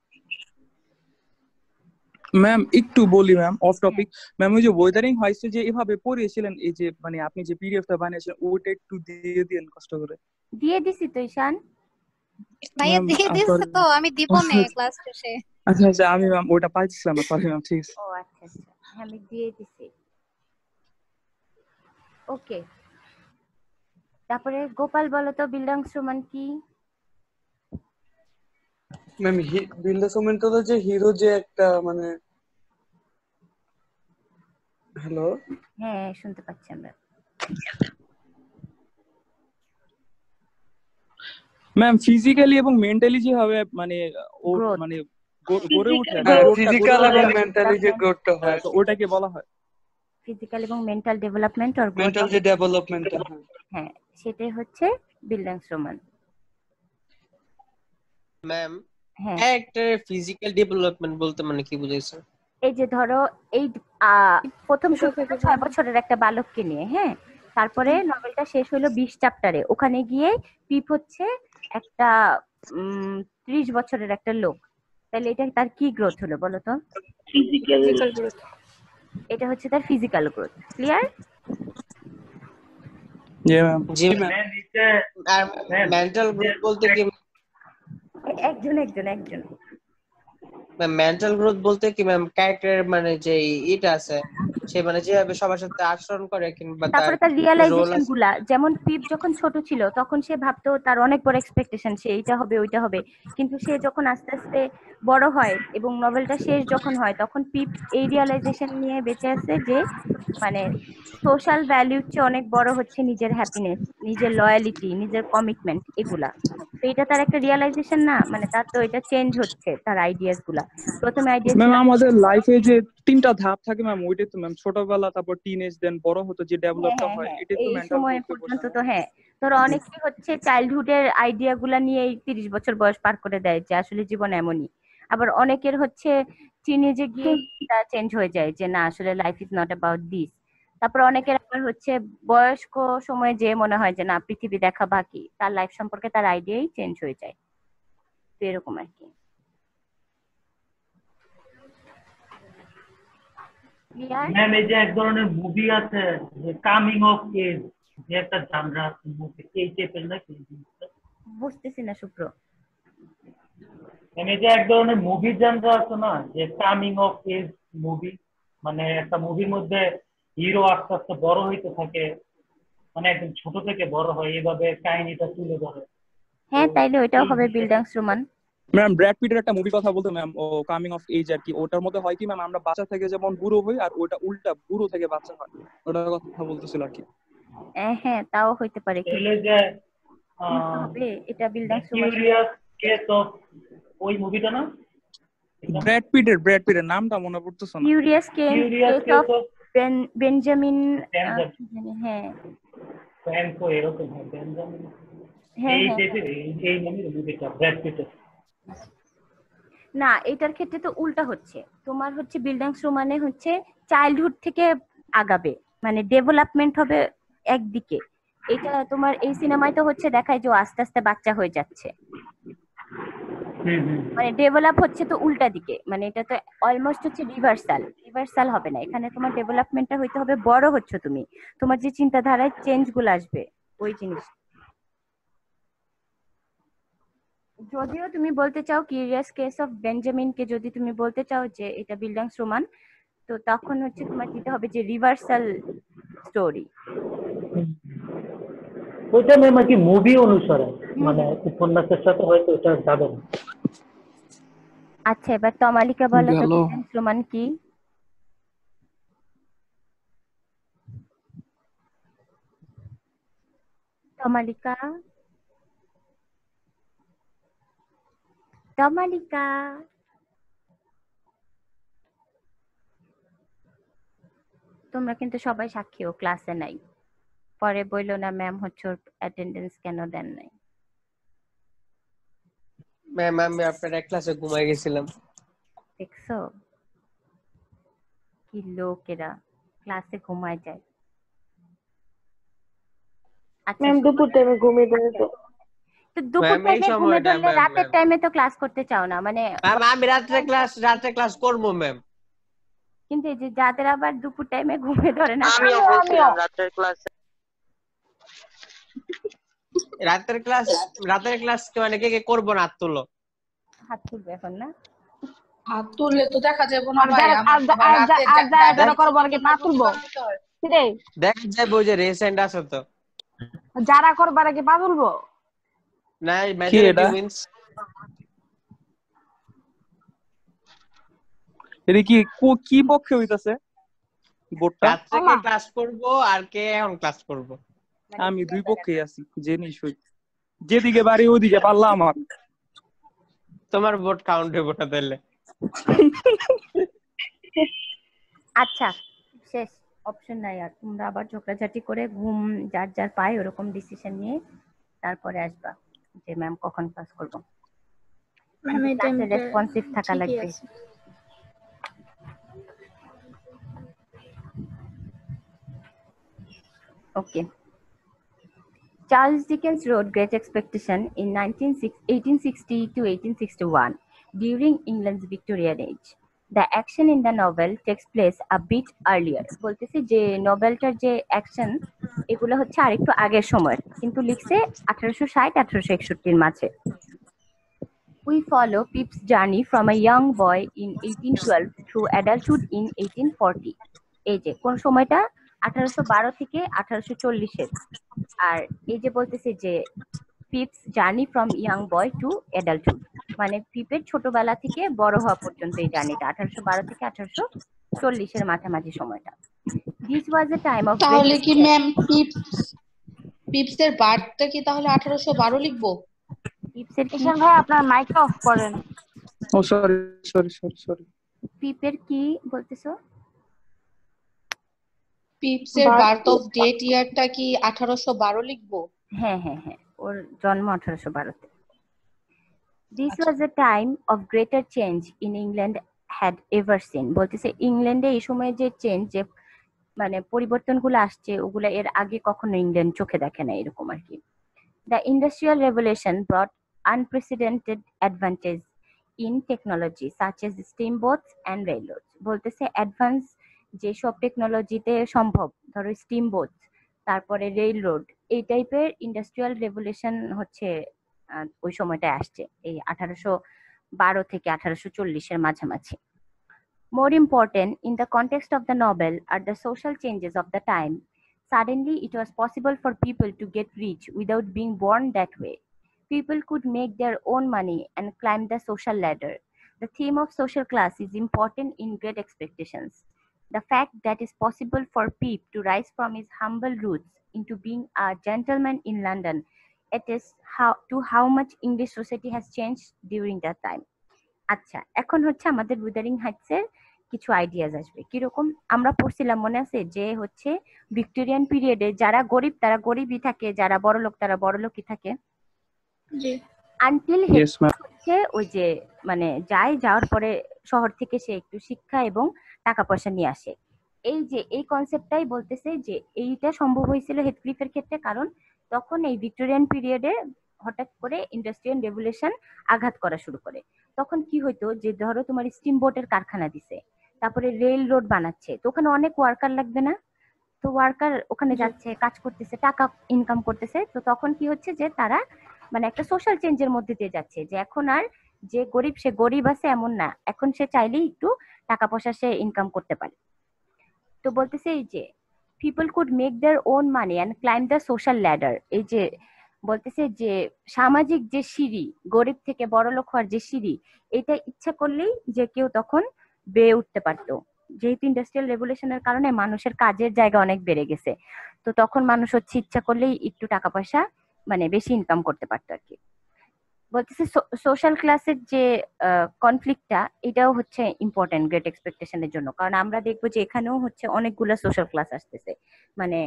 ম্যাম একটু বলি ম্যাম, অফ টপিক। ম্যাম ওই যে ওয়েদারিং হাইটস যে এভাবে পড়িয়েছিলেন, এই যে মানে আপনি যে পিডিএফটা বানিয়েছেন ওইটা একটু দিয়ে দিন কষ্ট করে। দিয়ে দিছি তো ঈশান ভাইয়া, দিয়ে দিছে তো, আমি দিব না ক্লাস শেষে। আচ্ছা আচ্ছা, আমি ম্যাম ওটা পাইছিলাম না, সরি ম্যাম। ঠিক আছে। ও আচ্ছা আচ্ছা, হ্যাঁ আমি দিয়ে দিছি। ওকে, তারপরে গোপাল বলো তো বিল্ডাংসরোমান কি? ম্যাম বিল্ডাংসরোমান তো যে হিরো, যে একটা মানে, হ্যালো হ্যাঁ শুনতে পাচ্ছি আমরা। ম্যাম ফিজিক্যালি এবং মেন্টালি যেভাবে মানে ও মানে গড়ে ওঠে, ফিজিক্যাল এবং মেন্টালি যে গ্রোথটা হয়, তো ওটাকে বলা হয় ফিজিক্যাল এবং মেন্টাল ডেভেলপমেন্ট আর মেন্টাল যে ডেভেলপমেন্ট। হ্যাঁ, সেটাই হচ্ছে বিল্ডাংসরোমান। ম্যাম হ্যাঁ, একটা ফিজিক্যাল ডেভেলপমেন্ট বলতে মানে কি বুঝাইছেন? এই যে ধরো এই প্রথম 6 বছরের একটা বালককে নিয়ে, হ্যাঁ, তারপরে নভেলটা শেষ হলো 20 চ্যাপ্টারে। ওখানে গিয়ে পিপ হচ্ছে একটা 30 বছরের একটা লোক। তাহলে এটা তার কি গ্রোথ হলো বলো তো? Physical growth. এটা হচ্ছে তার ফিজিক্যাল গ্রোথ। ক্লিয়ার? জি ম্যাম। আর মেন্টাল গ্রোথ বলতে কি? একজন মেন্টাল গ্রোথ বলতে কি ম্যাম, ক্যারেক্টার মানে যে এটা আছে, সে মানে যেভাবে সবার সাথে আচরণ করে কিংবা তারপরে তার রিয়ালাইজেশন গুলা, যেমন পিপ যখন ছোট ছিল তখন সে ভাবতো তার অনেক বড় এক্সপেকটেশন, সে এইটা হবে ওইটা হবে, কিন্তু সে যখন আস্তে আস্তে বড় হয় এবং নভেলটা শেষ যখন হয় তখন পিপ এই রিয়ালাইজেশন নিয়ে বেঁচে আছে যে মানে সোশ্যাল ভ্যালুর চেয়ে অনেক বড় হচ্ছে নিজের হ্যাপিনেস, নিজের লয়ালিটি, নিজের কমিটমেন্ট, এগুলা। তো এটা তার একটা রিয়ালাইজেশন না, মানে তার তো এটা চেঞ্জ হচ্ছে তার আইডিয়াস গুলা। প্রথমে আইডিয়া ম্যাম আমাদের লাইফে যে 3টা ধাপ থাকে ম্যাম, ওইটাই তো ম্যাম ছোটবেলা, তারপর টিনেজ, দেন বড় হতে যে ডেভেলপটা হয়, এটাই তো এই মেন্টাল সময় গ্রোথ পর্যন্ত তো হ্যাঁ, ধরো অনেকেই হচ্ছে চাইল্ডহুডের আইডিয়া গুলা নিয়ে 30 বছর বয়স পার করে দেয় যে আসলে জীবন এমনই। আবার অনেকের হচ্ছে টিনেজে গিয়ে চেঞ্জ হয়ে যায় যে না আসলে life is not about this. তারপর অনেকের আবার হচ্ছে বয়স্ক সময়ে যে মনে হয় যে না পৃথিবী দেখা বাকি, তার লাইফ সম্পর্কে তার আইডিয়াই চেঞ্জ হয়ে যায়। তো এরকম আর কি। ম্যাম এই যে এক ধরনের মুভি আছে যে কামিং অফ এজ, যে একটা জানরা আছে মুভি, এই টাইপের নাকি? বুঝতেছি না শুভ্র। এই যে এক ধরনের মুভি জানরা আছে না, যে কামিং অফ এজ মুভি, মানে একটা মুভির মধ্যে হিরো আস্তে আস্তে বড় হইতে থাকে, মানে একদম ছোট থেকে বড় হয়, এইভাবে কাহিনীটা তুলে ধরে। হ্যাঁ তাইলে ওইটাও হবে বিল্ডাংস্ট্রোমান। ম্যাম ব্র্যাড পিটের একটা মুভি কথা বলতো ম্যাম, ও কামিং অফ এজ আর কি। ওটার মধ্যে হয় কি ম্যাম, আমরা বাচ্চা থেকে যেমন বুড়ো হই, আর ওটা উল্টা, বুড়ো থেকে বাচ্চা হয়, ওটার কথা বলতেছিল আর কি। হ্যাঁ তাও হইতে পারে। তাহলে যে হবে এটা বিল্ডাংস্ট্রোমান। কিউরিয়াস কেস অফ, ওই মুভিটা না? ব্র্যাড পিটের নামটা মনে পড়তেছে না। Curious case of Benjamin. হ্যাঁ ফ্র্যাঙ্কো, এরকম হয় বেঞ্জামিন। হ্যাঁ এই নামের মুভিটা ব্র্যাড পিটের। না এটার ক্ষেত্রে তো উল্টা হচ্ছে, তোমার হচ্ছে বিল্ডাংস্ট্রোমানে হচ্ছে চাইল্ডহুড থেকে আগাবে, মানে ডেভেলপমেন্ট হবে একদিকে। এটা তোমার এই সিনেমায় তো হচ্ছে দেখায় যে আস্তে আস্তে বাচ্চা হয়ে যাচ্ছে, মানে ডেভেলপ হচ্ছে তো উল্টা দিকে, মানে এটা তো অলমোস্ট হচ্ছে রিভার্সাল হবে না। এখানে তোমার ডেভেলপমেন্টটা হইতে হবে, বড় হচ্ছে তুমি, তোমার যে চিন্তাধারায় চেঞ্জ গুলো আসবে ওই জিনিস। যদিও তুমি বলতে চাও কিউরিয়াস কেস অফ বেঞ্জামিন কে যদি তুমি বলতে চাও যে এটা বিল্ডাংস্ট্রোমান, তো তখন হচ্ছে তোমার দিতে হবে যে রিভার্সাল স্টোরি। ওইটা ম্যাম কি মুভি অনুসারে, মানে উপন্যাসের সাথে হয়তো এটা যাবে না। আচ্ছা এবার তমালিকা বলো তো বিল্ডাংস্ট্রোমান কি? তমালিকা তোমরা কিন্তু সবাই সাক্ষী, ও ক্লাসে নাই, পরে বইলো না ম্যাম হচ্ছে ওর অ্যাটেন্ডেন্স কেন দেন নাই। ম্যাম আমি আপনার এক ক্লাসে ঘুমাই গেছিলাম। দেখছো কি লোকেরা ক্লাসে ঘুমায় যায়। ম্যাম দুপুর টাইমে ঘুমিয়ে দেয় তো। তো দুপুর টাইমে ঘুমিয়ে ধরলে রাতের টাইমে তো ক্লাস করতে চাও না, মানে ম্যাম আমি রাত্রে ক্লাস করব ম্যাম। কিন্তু এই যে যাদের আবার দুপুর টাইমে ঘুমিয়ে ধরে না, আমিও বলছিলাম রাতের ক্লাসে। রাতের ক্লাস মানে কে করব না? হাত তুলো। হাত তুলবে এখন না? হাত তুললে তো দেখা যাবে না ভাই। যারা করবো আর কি পা তুলবো? দেখা যাবে ওই যে রিসেন্ট আছে তো, যারা করবো আর কি পা তুলবো? না মেজরিটি উইন্স। এটা কি পক্ষে হইতাছে ভোটটা? রাতে কে ক্লাস করব আর কে এখন ক্লাস করব? আমি দুই পক্ষেই আছি, জেনিস হই, যেদিকে বাড়ি ওদিকে পারলাম আমার। তোমার ভোট কাউন্ট হবে না তাহলে। আচ্ছা শেষ, অপশন নাই আর। তোমরা আবার ঝগড়াঝাটি করে ঘুম যার যার পায় ওরকম ডিসিশন নিয়ে তারপরে আসবা যে ম্যাম কখন ক্লাস করবো। রেসপন্সিভ থাকা লাগবে। Okay. Charles Dickens wrote Great Expectation in 1860 to 1861 during England's Victorian age. The action in the novel takes place a bit earlier. বলতেছি যে নোবেলটার যে অ্যাকশন এগুলো হচ্ছে আরেকটু আগের সময়ের, কিন্তু লিখছে 1860-1861 মাঝে। We follow Pip's journey from a young boy in 1812 through adulthood in 1840. এই যে কোন সময়টা 1812 থেকে 1840-এর। আর এই যে বলতেছে যে Pip's journey from young boy to adulthood, মানে পিপের ছোটবেলা থেকে বড় হওয়া পর্যন্ত এই জার্নিটা 1812 থেকে 1840-এর মাঝামাঝি সময়টা। This was a time of তাহলে কি ম্যাম পিপসের বার্থটা কি তাহলে 1812 লিখবো? পিপসের কি ঈশান ভাই আপনার মাইকটা অফ করেন। ও সরি পিপের কি বলতেছো? পিপসের বার্থ অফ ডেট ইয়ারটা কি 1812 লিখবো? হ্যাঁ, ওর জন্ম 1812-তে। This was a time of greater change in England had ever seen. বলতেছে ইংল্যান্ডে এই সময় যে চেঞ্জ, যে মানে পরিবর্তনগুলো আসছে ওগুলো এর আগে কখনো ইংল্যান্ড চোখে দেখে না, এরকম আর কি। The Industrial Revolution brought unprecedented advances in technology such as steamboats and railroads. বলতেছে অ্যাডভান্স যেসব টেকনোলজিতে সম্ভব, ধরো স্টিমবোট, তারপরে রেল রোড, এই টাইপের ইন্ডাস্ট্রিয়াল রেভলিউশন হচ্ছে ওই সময়টা আসছে, এই 1812 থেকে 1840-এর মাঝামাঝি। More important in the context of the novel are the social changes of the time. Suddenly, it was possible for people to get rich without being born that way. People could make their own money and climb the social ladder. The theme of social class is important in Great Expectations. The fact that it is possible for Pip to rise from his humble roots into being a gentleman in London, it is how much English society has changed during that time. আচ্ছা, এখন হচ্ছে আমাদের Wuthering হাইটসের কিছু ideas আসবে। কিরকম আমরা পড়ছিলাম মনে আছে যে হচ্ছে ভিক্টোরিয়ান পিরিয়ডে যারা গরিব তারা গরিবই থাকে, যারা বড়লোক তারা বড়লোকই থাকে, আনটিল হচ্ছে ওই যে মানে যাওয়ার পরে শহর থেকে সে একটু শিক্ষা এবং টাকা পয়সা নিয়ে আসে। এই যে এই কনসেপ্টটাই বলতেছে যে এইটা সম্ভব হয়েছিল হেথক্লিফের ক্ষেত্রে, কারণ তখন এই ভিক্টোরিয়ান পিরিয়ডে হঠাৎ করে ইন্ডাস্ট্রিয়াল রেভলিউশন আঘাত করা শুরু করে। তখন কি হইতো যে ধরো তোমার স্টিম বোটের কারখানা দিছে, তারপরে রেল রোড বানাচ্ছে, তো ওখানে অনেক ওয়ার্কার লাগবে না? তো ওয়ার্কার ওখানে যাচ্ছে, কাজ করতেছে, টাকা ইনকাম করতেছে। তো তখন কি হচ্ছে যে তারা মানে একটা সোশ্যাল চেঞ্জের মধ্যে দিয়ে যাচ্ছে, যে এখন আর যে গরিব সে গরিব আছে এমন না, এখন সে চাইলেই একটু টাকা পয়সা সে ইনকাম করতে পারে। তো বলতেছে এই যে people could make their own money and climb the social ladder, এই যে বলতেছে যে সামাজিক যে সিঁড়ি, গরিব থেকে বড়লোক হওয়ার যে সিঁড়ি, এটা ইচ্ছা করলেই যে কেউ তখন বেয়ে উঠতে পারতো। যেহেতু ইন্ডাস্ট্রিয়াল রেভলিউশনের কারণে মানুষের কাজের জায়গা অনেক বেড়ে গেছে, তো তখন মানুষ হচ্ছে ইচ্ছা করলেই একটু টাকা পয়সা মানে বেশি ইনকাম করতে পারতো আর কি। বলতেছে সোশ্যাল ক্লাসের যে কনফ্লিক্টটা, এটাও হচ্ছে ইম্পর্টেন্ট গ্রেট এক্সপেকটেশনের জন্য, কারণ আমরা দেখবো যে এখানেও হচ্ছে অনেকগুলো সোশ্যাল ক্লাস আসতেছে। মানে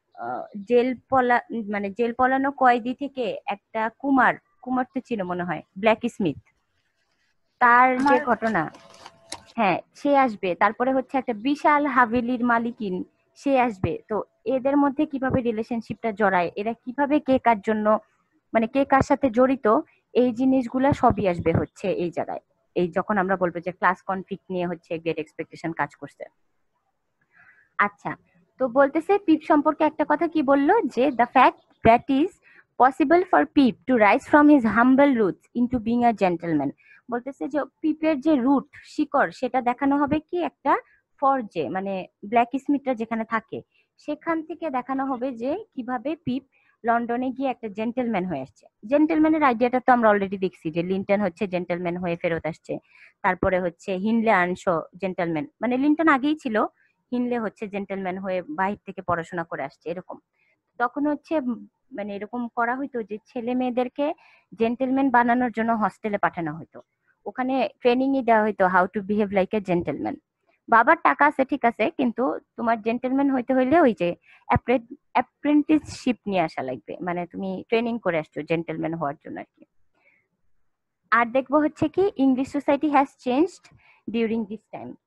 জেল পলানো কয়েদি থেকে একটা কুমার তো ছিল মনে হয় ব্ল্যাক স্মিথ, তার যে ঘটনা, হ্যাঁ সে আসবে। তারপরে হচ্ছে একটা বিশাল হাভেলির মালিকিন, সে আসবে। তো এদের মধ্যে কিভাবে রিলেশনশিপটা জড়ায়, এরা কিভাবে কে কার জন্য মানে কে কার সাথে জড়িত, এই জিনিসগুলা সবই আসবে হচ্ছে এই জায়গায়, এই যখন আমরা বলবো যে ক্লাস কনফ্লিক্ট নিয়ে হচ্ছে গ্রেট এক্সপেকটেশন কাজ করছে। আচ্ছা, তো বলতেছে পিপ সম্পর্কে একটা কথা কি বললো, যে the fact that is possible for Pip to rise from his humble roots into being a gentleman. বলতেছে যে পিপের যে রুট শিকড়, সেটা দেখানো হবে কি একটা ফর্জে, মানে ব্ল্যাক স্মিথরা যেখানে থাকে সেখান থেকে দেখানো হবে যে কিভাবে পিপ লন্ডনে গিয়ে একটা জেন্টলম্যান হয়ে আসছে। জেন্টলম্যানের আইডিয়াটা তো আমরা অলরেডি দেখছি, যে লিন্টন হচ্ছে জেন্টলম্যান হয়ে ফেরত আসছে, তারপরে হচ্ছে হিনলে আর্নশো জেন্টলম্যান, মানে লিন্টন আগেই ছিল, হিনলে হচ্ছে জেন্টলম্যান হয়ে বাহির থেকে পড়াশোনা করে আসছে এরকম। তখন হচ্ছে মানে এরকম করা হইতো যে ছেলে মেয়েদেরকে জেন্টলম্যান বানানোর জন্য হস্টেলে পাঠানো হতো, ওখানে ট্রেনিংই দেওয়া হইতো how to behave like a gentleman. বাবার টাকা আছে ঠিক আছে, কিন্তু তোমার জেন্টলম্যান হইতে হইলে ওই যে অ্যাপ্রেন্টিসশিপ নিয়ে আসা লাগবে, মানে তুমি ট্রেনিং করে আসছো জেন্টলম্যান হওয়ার জন্য আর কি। আর দেখবো হচ্ছে কি English society has changed during this time,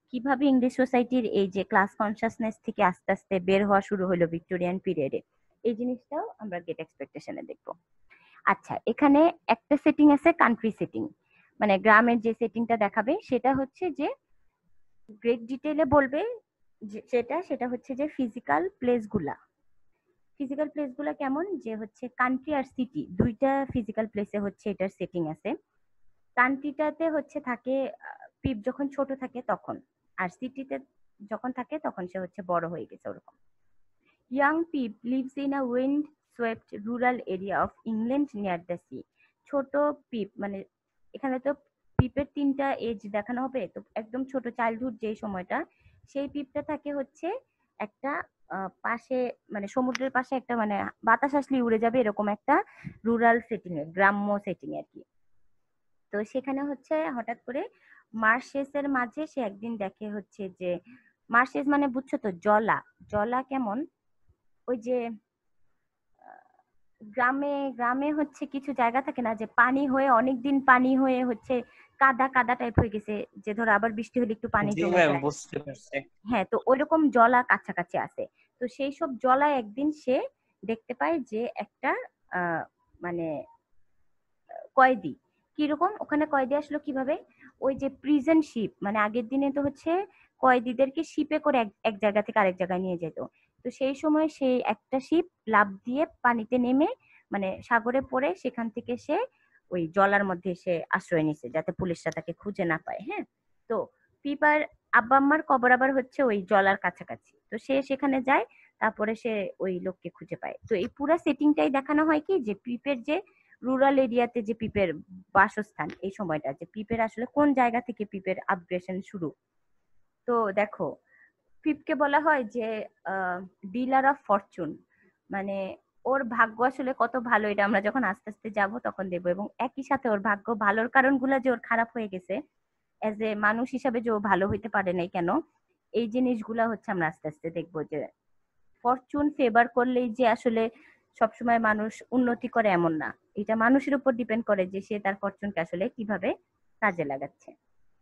কিভাবে ইংলিশ সোসাইটির এই যে ক্লাস কনসিয়াসনেস থেকে আস্তে আস্তে বের হওয়া শুরু হলো ভিক্টোরিয়ান পিরিয়ডে, এই জিনিসটাও আমরা গেট এক্সপেকটেশনে দেখবো। আচ্ছা, এখানে একটা সেটিং আছে কান্ট্রি সেটিং, মানে গ্রামের যে সেটিংটা দেখাবে সেটা হচ্ছে যে গ্রেট ডিটেইলে বলবে সেটা হচ্ছে যে ফিজিক্যাল প্লেসগুলা কেমন, যে হচ্ছে কান্ট্রি আর সিটি দুইটা ফিজিক্যাল প্লেসে হচ্ছে এটার সেটিং আছে। কান্ট্রিটাতে হচ্ছে থাকে পিপ যখন ছোট থাকে তখন, আর সিটিতে যখন থাকে তখন সে হচ্ছে বড় হয়ে গেছে ওরকম। Young Pip lives in a wind swept rural area of England near the sea. ছোট পিপ মানে এখানে তো পিপের 3টা এজ দেখানো হবে, তো একদম ছোট চাইল্ডহুড যে সময়টা, সেই পিপটা থাকে হচ্ছে একটা পাশে মানে সমুদ্রের পাশে একটা মানে বাতাস আসলে উড়ে যাবে এরকম একটা রুরাল সেটিং এ, গ্রাম্য সেটিং এ আর কি। তো সেখানে হচ্ছে হঠাৎ করে মার্শেসের মাঝে সে একদিন দেখে হচ্ছে যে মার্শেস মানে বুঝছো তো জলা কেমন, ওই যে গ্রামে হচ্ছে কিছু জায়গা থাকে না যে পানি হয়ে অনেকদিন পানি হয়ে হচ্ছে কাদা টাইপ হয়ে গেছে, যে ধরো আবার বৃষ্টি হলে একটু পানি জমে যায়। বুঝতে পারছি। হ্যাঁ, তো ওইরকম জলা কাছাকাছি আছে। তো সেই সব জলায় একদিন সে দেখতে পায় যে একটা মানে কয়েদি। কিরকম ওখানে কয়েদি আসলো কিভাবে, ওই যে প্রিজন শিপ, মানে আগের দিনে তো হচ্ছে কয়েদিদেরকে শিপে করে এক জায়গা থেকে আরেক জায়গায় নিয়ে যেত। তো সেই সময় সেই একটা শিপ লাফ দিয়ে পানিতে নেমে মানে সাগরে পড়ে সেখান থেকে সে ওই জলার মধ্যে সে আশ্রয় নিছে যাতে পুলিশরা তাকে খুঁজে না পায়। হ্যাঁ, তো পিপার আব্বা আম্মার কবর আবার হচ্ছে ওই জলার কাছাকাছি, তো সে সেখানে যায়, তারপরে সে ওই লোককে খুঁজে পায়। তো এই পুরো সেটিংটাই দেখানো হয় কি যে পিপের যে রুরাল এরিয়াতে যে পিপের বাসস্থান, এই সময়টা যে পিপের আসলে কোন জায়গা থেকে পিপের আপগ্রেশন শুরু। তো দেখো পিপকে বলা হয় যে ডিলার অফ ফরচুন, মানে ওর ভাগ্য আসলে কত ভালো এটা আমরা যখন আস্তে আস্তে যাব তখন দেখবো, এবং একই সাথে ওর ভাগ্য ভালোর কারণগুলো যে ওর খারাপ হয়ে গেছে এজ এ মানুষ হিসাবে যে ও ভালো হইতে পারে নাই কেন, এই জিনিসগুলা হচ্ছে আমরা আস্তে আস্তে দেখবো যে ফরচুন ফেভার করলেই যে আসলে সবসময় মানুষ উন্নতি করে এমন না, এটা মানুষের উপর ডিপেন্ড করে যে সে তার ফরচুনকে আসলে কিভাবে কাজে লাগাচ্ছে।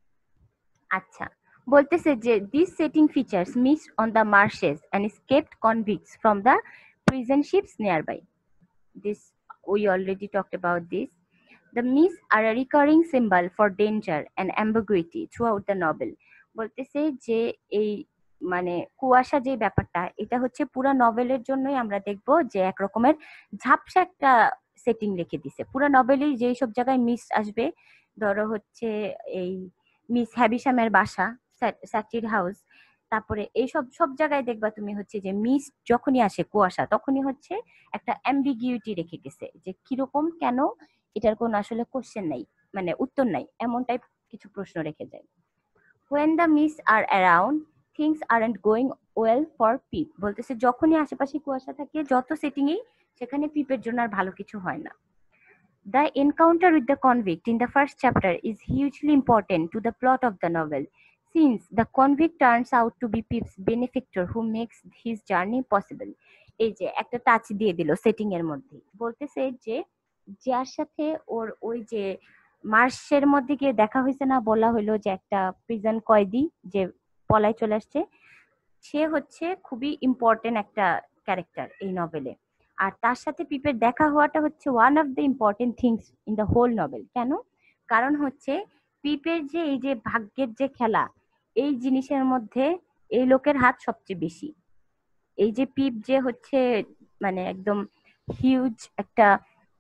আচ্ছা, বলতেছে যে this setting features miss on the marshes and escaped convicts from the prison ships nearby. This we already talked about this. The myths are a recurring symbol for danger and ambiguity throughout the novel. বলতেছে যে এই মানে কুয়াশা যে ব্যাপারটা, এটা হচ্ছে পুরো নভেলের জন্যই আমরা দেখবো যে এক রকমের ঝাপসা একটা সেটিং রেখে দিছে। পুরো নভেলেই যেই সব জায়গায় মিস আসবে, ধরো হচ্ছে এই মিস হ্যাবিশামের বাসা, স্যাটির হাউস, তারপরে এই সব জায়গায় দেখবা তুমি হচ্ছে যে মিস যখনই আসে কুয়াশা তখনই হচ্ছে একটা অ্যাম্বিগিউটি রেখে গেছে যে কিরকম কেন, এটার কোনো আসলে কোশ্চেন নাই, মানে উত্তর নাই, এমন টাইপ কিছু প্রশ্ন রেখে যায়। when the mists are around things aren't going well for Pip. বলতেছে যখনই আশেপাশে কুয়াশা থাকে যত সেটিংই, সেখানে পিপের জন্য আর ভালো কিছু হয় না। The encounter with the convict in the first chapter is hugely important to the plot of the novel, since the convict turns out to be Pip's benefactor who makes his journey possible. এই যে একটা touch দিয়ে দিল setting এর মধ্যে, বলতেছে যে যার সাথে ওর ওই যে মার্শের মধ্যে গিয়ে দেখা হয়েছে না, বলা হইলো যে একটা প্রিজন কয়েদি যে পলায় চলে আসছে, সে হচ্ছে খুবই ইম্পর্টেন্ট একটা ক্যারেক্টার এই নভেলে। আর তার সাথে পিপের দেখা হওয়াটা হচ্ছে one of the important things in the whole novel. কেন? কারণ হচ্ছে পিপের যে এই যে ভাগ্যের যে খেলা, এই জিনিসের মধ্যে এই লোকের হাত সবচেয়ে বেশি। এই যে পিপ যে হচ্ছে মানে একদম হিউজ একটা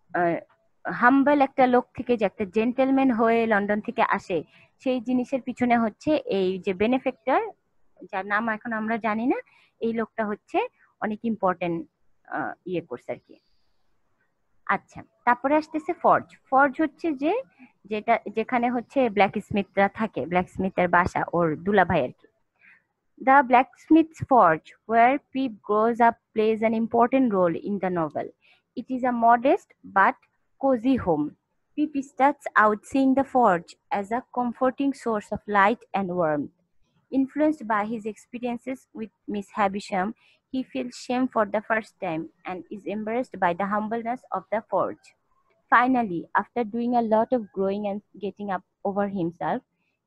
হাম্বল একটা লোক থেকে যে একটা জেন্টেলম্যান হয়ে লন্ডন থেকে আসে, সেই জিনিসের পিছনে হচ্ছে এই যে বেনিফেক্টর, যার নাম এখন আমরা জানি না, এই লোকটা হচ্ছে অনেক ইম্পর্টেন্ট ইয়ে করছে আর কি। আচ্ছা, তারপরে আসতেছে ফর্জ হচ্ছে যে যেখানে হচ্ছে ব্ল্যাক স্মিথরা থাকে, ব্ল্যাক স্মিথের বাসা, ওর দুলাভাই আর কি। The blacksmith's forge, where Pip grows up, plays an important role in the novel. It is a modest but cozy home. Pip starts out seeing the forge as a comforting source of light and warmth. Influenced by his experiences with Miss Havisham, he feels shame for the first time and is embarrassed by the humbleness of the forge. Finally, after doing a lot of growing and getting up over himself, Pip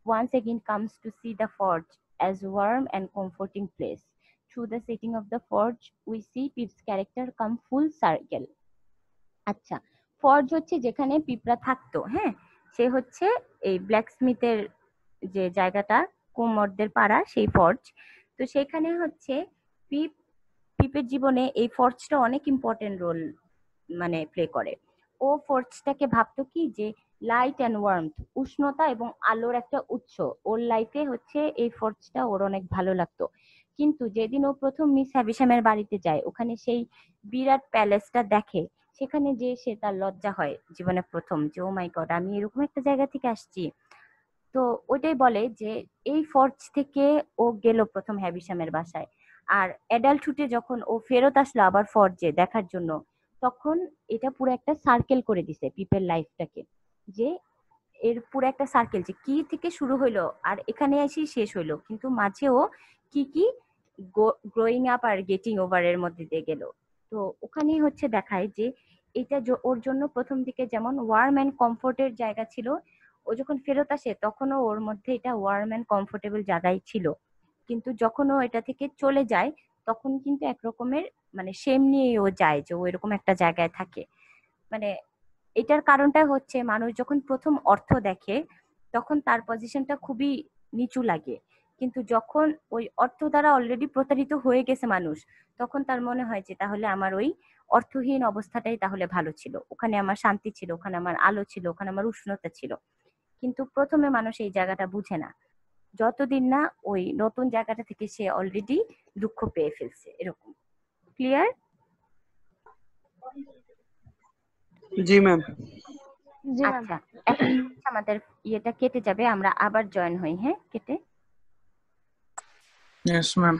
once again comes to see the forge as warm and comforting place. Through the setting of the forge, we see Pip's character come full circle. আচ্ছা, forge হচ্ছে যেখানে পিঁপড়া থাকতো, হ্যাঁ, সে হচ্ছে এই black স্মিথের যে জায়গাটা, কুমোরদের পাড়া, সেই ফর্জ। তো সেখানে হচ্ছে পিপের জীবনে এই ফর্জটা অনেক ইম্পর্টেন্ট রোল মানে প্লে করে। ও ফর্জটাকে ভাবতো কি যে লাইট অ্যান্ড ওয়ার্মথ, উষ্ণতা এবং আলোর একটা উৎস, ওর লাইফে হচ্ছে এই ফর্জটা ওর অনেক ভালো লাগতো। কিন্তু যেদিন ও প্রথম মিস হ্যাভিশামের বাড়িতে যায়, ওখানে সেই বিরাট প্যালেসটা দেখে, সেখানে যে সে তার লজ্জা হয় জীবনে প্রথম, যে ও মাই গড, আমি এরকম একটা জায়গা থেকে আসছি। তো ওইটাই বলে যে এই ফর্জ থেকে ও গেল প্রথম হ্যাভিশামের বাসায়, আর অ্যাডাল্টহুডে যখন ও ফেরত আসলো আবার ফর্জে দেখার জন্য, তখন এটা পুরো একটা সার্কেল করে দিছে পিপের লাইফটাকে, যে এর পুরো একটা সার্কেল, যে কি থেকে শুরু হইলো আর এখানে এসেই শেষ হইলো, কিন্তু মাঝেও কি কি গ্রোয়িং আপ আর গেটিং ওভার এর মধ্যে দিয়ে গেল। তো ওখানেই হচ্ছে দেখায় যে এটা ওর জন্য প্রথম দিকে যেমন ওয়ার্ম অ্যান্ড কমফোর্টের জায়গা ছিল, ও যখন ফেরত আসে তখনও ওর মধ্যে এটা ওয়ার্ম অ্যান্ড কমফোর্টেবল জায়গায় ছিল, কিন্তু যখন ও এটা থেকে চলে যায় তখন কিন্তু একরকমের মানে শেম নিয়ে ও যায় যে ও এরকম একটা জায়গায় থাকে। মানে এটার কারণটা হচ্ছে মানুষ যখন প্রথম অর্থ দেখে তখন তার পজিশনটা খুবই নিচু লাগে, কিন্তু যখন ওই অর্থ দ্বারা অলরেডি প্রতারিত হয়ে গেছে মানুষ, তখন তার মনে হয় যে তাহলে আমার ওই অর্থহীন অবস্থাটাই তাহলে ভালো ছিল, ওখানে আমার শান্তি ছিল, ওখানে আমার আলো ছিল, ওখানে আমার উষ্ণতা ছিল। কিন্তু প্রথমে মানুষ এই জায়গাটা বুঝে না, যতদিন না ওই নতুন জায়গাটা থেকে সে অলরেডি দুঃখ পেয়ে ফেলছে। এরকম ক্লিয়ার? জি ম্যাম। আচ্ছা, এখন আমাদের ইয়েটা কেটে যাবে, আমরা আবার জয়েন হই। হ্যাঁ, কেটে। Yes ma'am.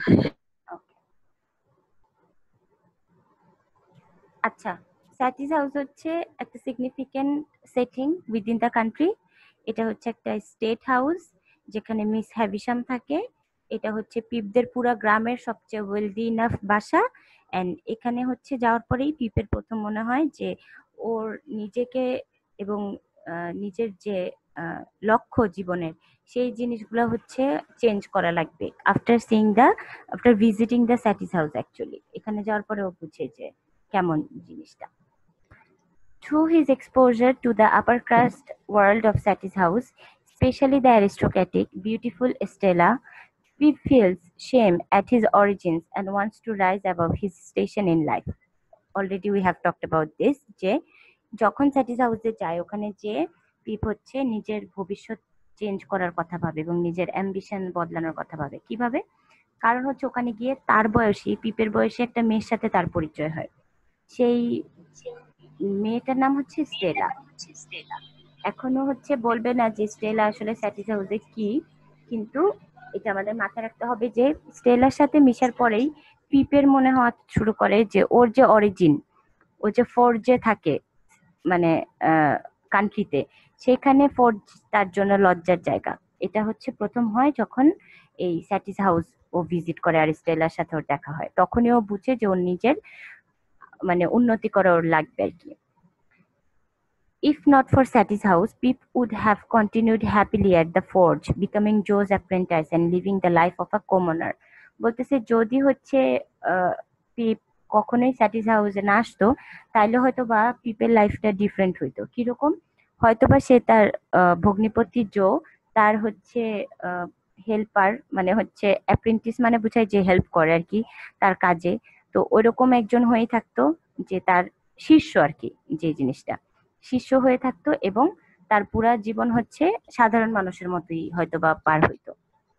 আচ্ছা, স্যাটিস হাউস হচ্ছে একটা significant setting within the country. এটা হচ্ছে একটা স্টেট হাউস যেখানে মিস হ্যাভিশাম থাকে। এটা হচ্ছে পিপদের পুরা গ্রামের সবচেয়ে ওয়েলদি ইনাফ বাসা। এন্ড এখানে হচ্ছে যাওয়ার পরেই পিপের প্রথম মনে হয় যে ওর নিজেকে এবং নিজের যে লক্ষ্য জীবনের, সেই জিনিসগুলো হচ্ছে চেঞ্জ করা লাগবে। After visiting the Satis House, actually এখানে যাওয়ার পরে ও বুঝে যে কেমন জিনিসটা। Through his exposure to the upper caste world of Satis house, especially the aristocratic, beautiful Estella, Pip feels shame at his origins and wants to rise above his station in life. Already we have talked about this, যে যখন স্যাটিস হাউসে যায় ওখানে যে পিপ হচ্ছে নিজের ভবিষ্যৎ change করার কথা ভাবে এবং নিজের অ্যাম্বিশন বদলানোর কথা ভাবে। কিভাবে? কারণ হচ্ছে ওখানে গিয়ে তার বয়সী, পিপের বয়সী একটা মেয়ের সাথে তার পরিচয় হয়। সেই মেয়েটার নাম হচ্ছে স্টেলা। এখনো হচ্ছে বলবে না যে স্টেলা আসলে স্যাটিস হাউসে কি, কিন্তু এটা আমাদের মাথায় রাখতে হবে যে স্টেলার সাথে মিশার পরেই পিপের মনে হওয়া শুরু করে যে ওর যে অরিজিন, ও যে ফোর্জে থাকে মানে কান্ট্রিতে, সেখানে ফোর্জ তার জন্য লজ্জার জায়গা। এটা হচ্ছে প্রথম হয় যখন এই স্যাটিস হাউস ও ভিজিট করে আর স্টেলার সাথে ওর দেখা হয়, তখনই ও বুঝে যে ওর নিজের মানে উন্নতি করা ওর লাগবে আর কি। If not for Satis house, Pip would have continued happily at the forge, becoming Joe's apprentice and living the life of a commoner. বলতেছে যদি হচ্ছে পিপ কখনোই স্যাটিস হাউসে না আসতো, তাইলে হয়তো বা পিপের লাইফটা ডিফারেন্ট হইতো। কিরকম? হয়তো বা সে তার ভগ্নিপতি জো, তার হচ্ছে হেল্পার, মানে হচ্ছে অ্যাপ্রেন্টিস মানে বোঝায় যে হেল্প করে আর কি তার কাজে, তো ওইরকম একজন হয়ে থাকতো, যে তার শিষ্য আর কি, যে জিনিসটা শিষ্য হয়ে থাকতো, এবং তার পুরা জীবন হচ্ছে সাধারণ মানুষের মতোই হয়তো বা পার হইতো।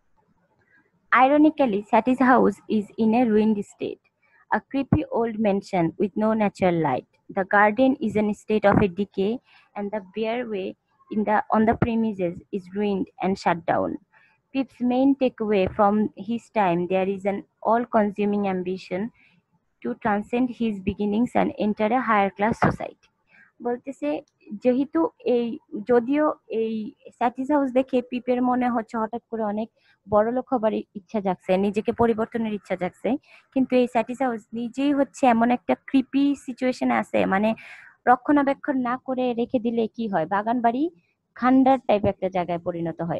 Ironically, Satis house is in a ruined state, a creepy old mansion with no natural light. The garden is in a state of a decay, and the bare way on the premises is ruined and shut down. Pip's main takeaway from his time there is an all-consuming ambition to transcend his beginnings and enter a higher class society. বলতেছে যেহেতু যদিও এই স্যাটিস house দেখে পিপের মনে হচ্ছে হঠাৎ করে অনেক বড়লোক হবার ইচ্ছা জাগছে, নিজেকে পরিবর্তনের ইচ্ছা জাগছে, কিন্তু এই স্যাটিস হাউস নিজেই হচ্ছে এমন একটা ক্রিপি সিচুয়েশনে আছে, মানে রক্ষণাবেক্ষণ না করে রেখে দিলে কি হয়, বাগান বাড়ি খান্ডার টাইপ একটা জায়গায় পরিণত হয়।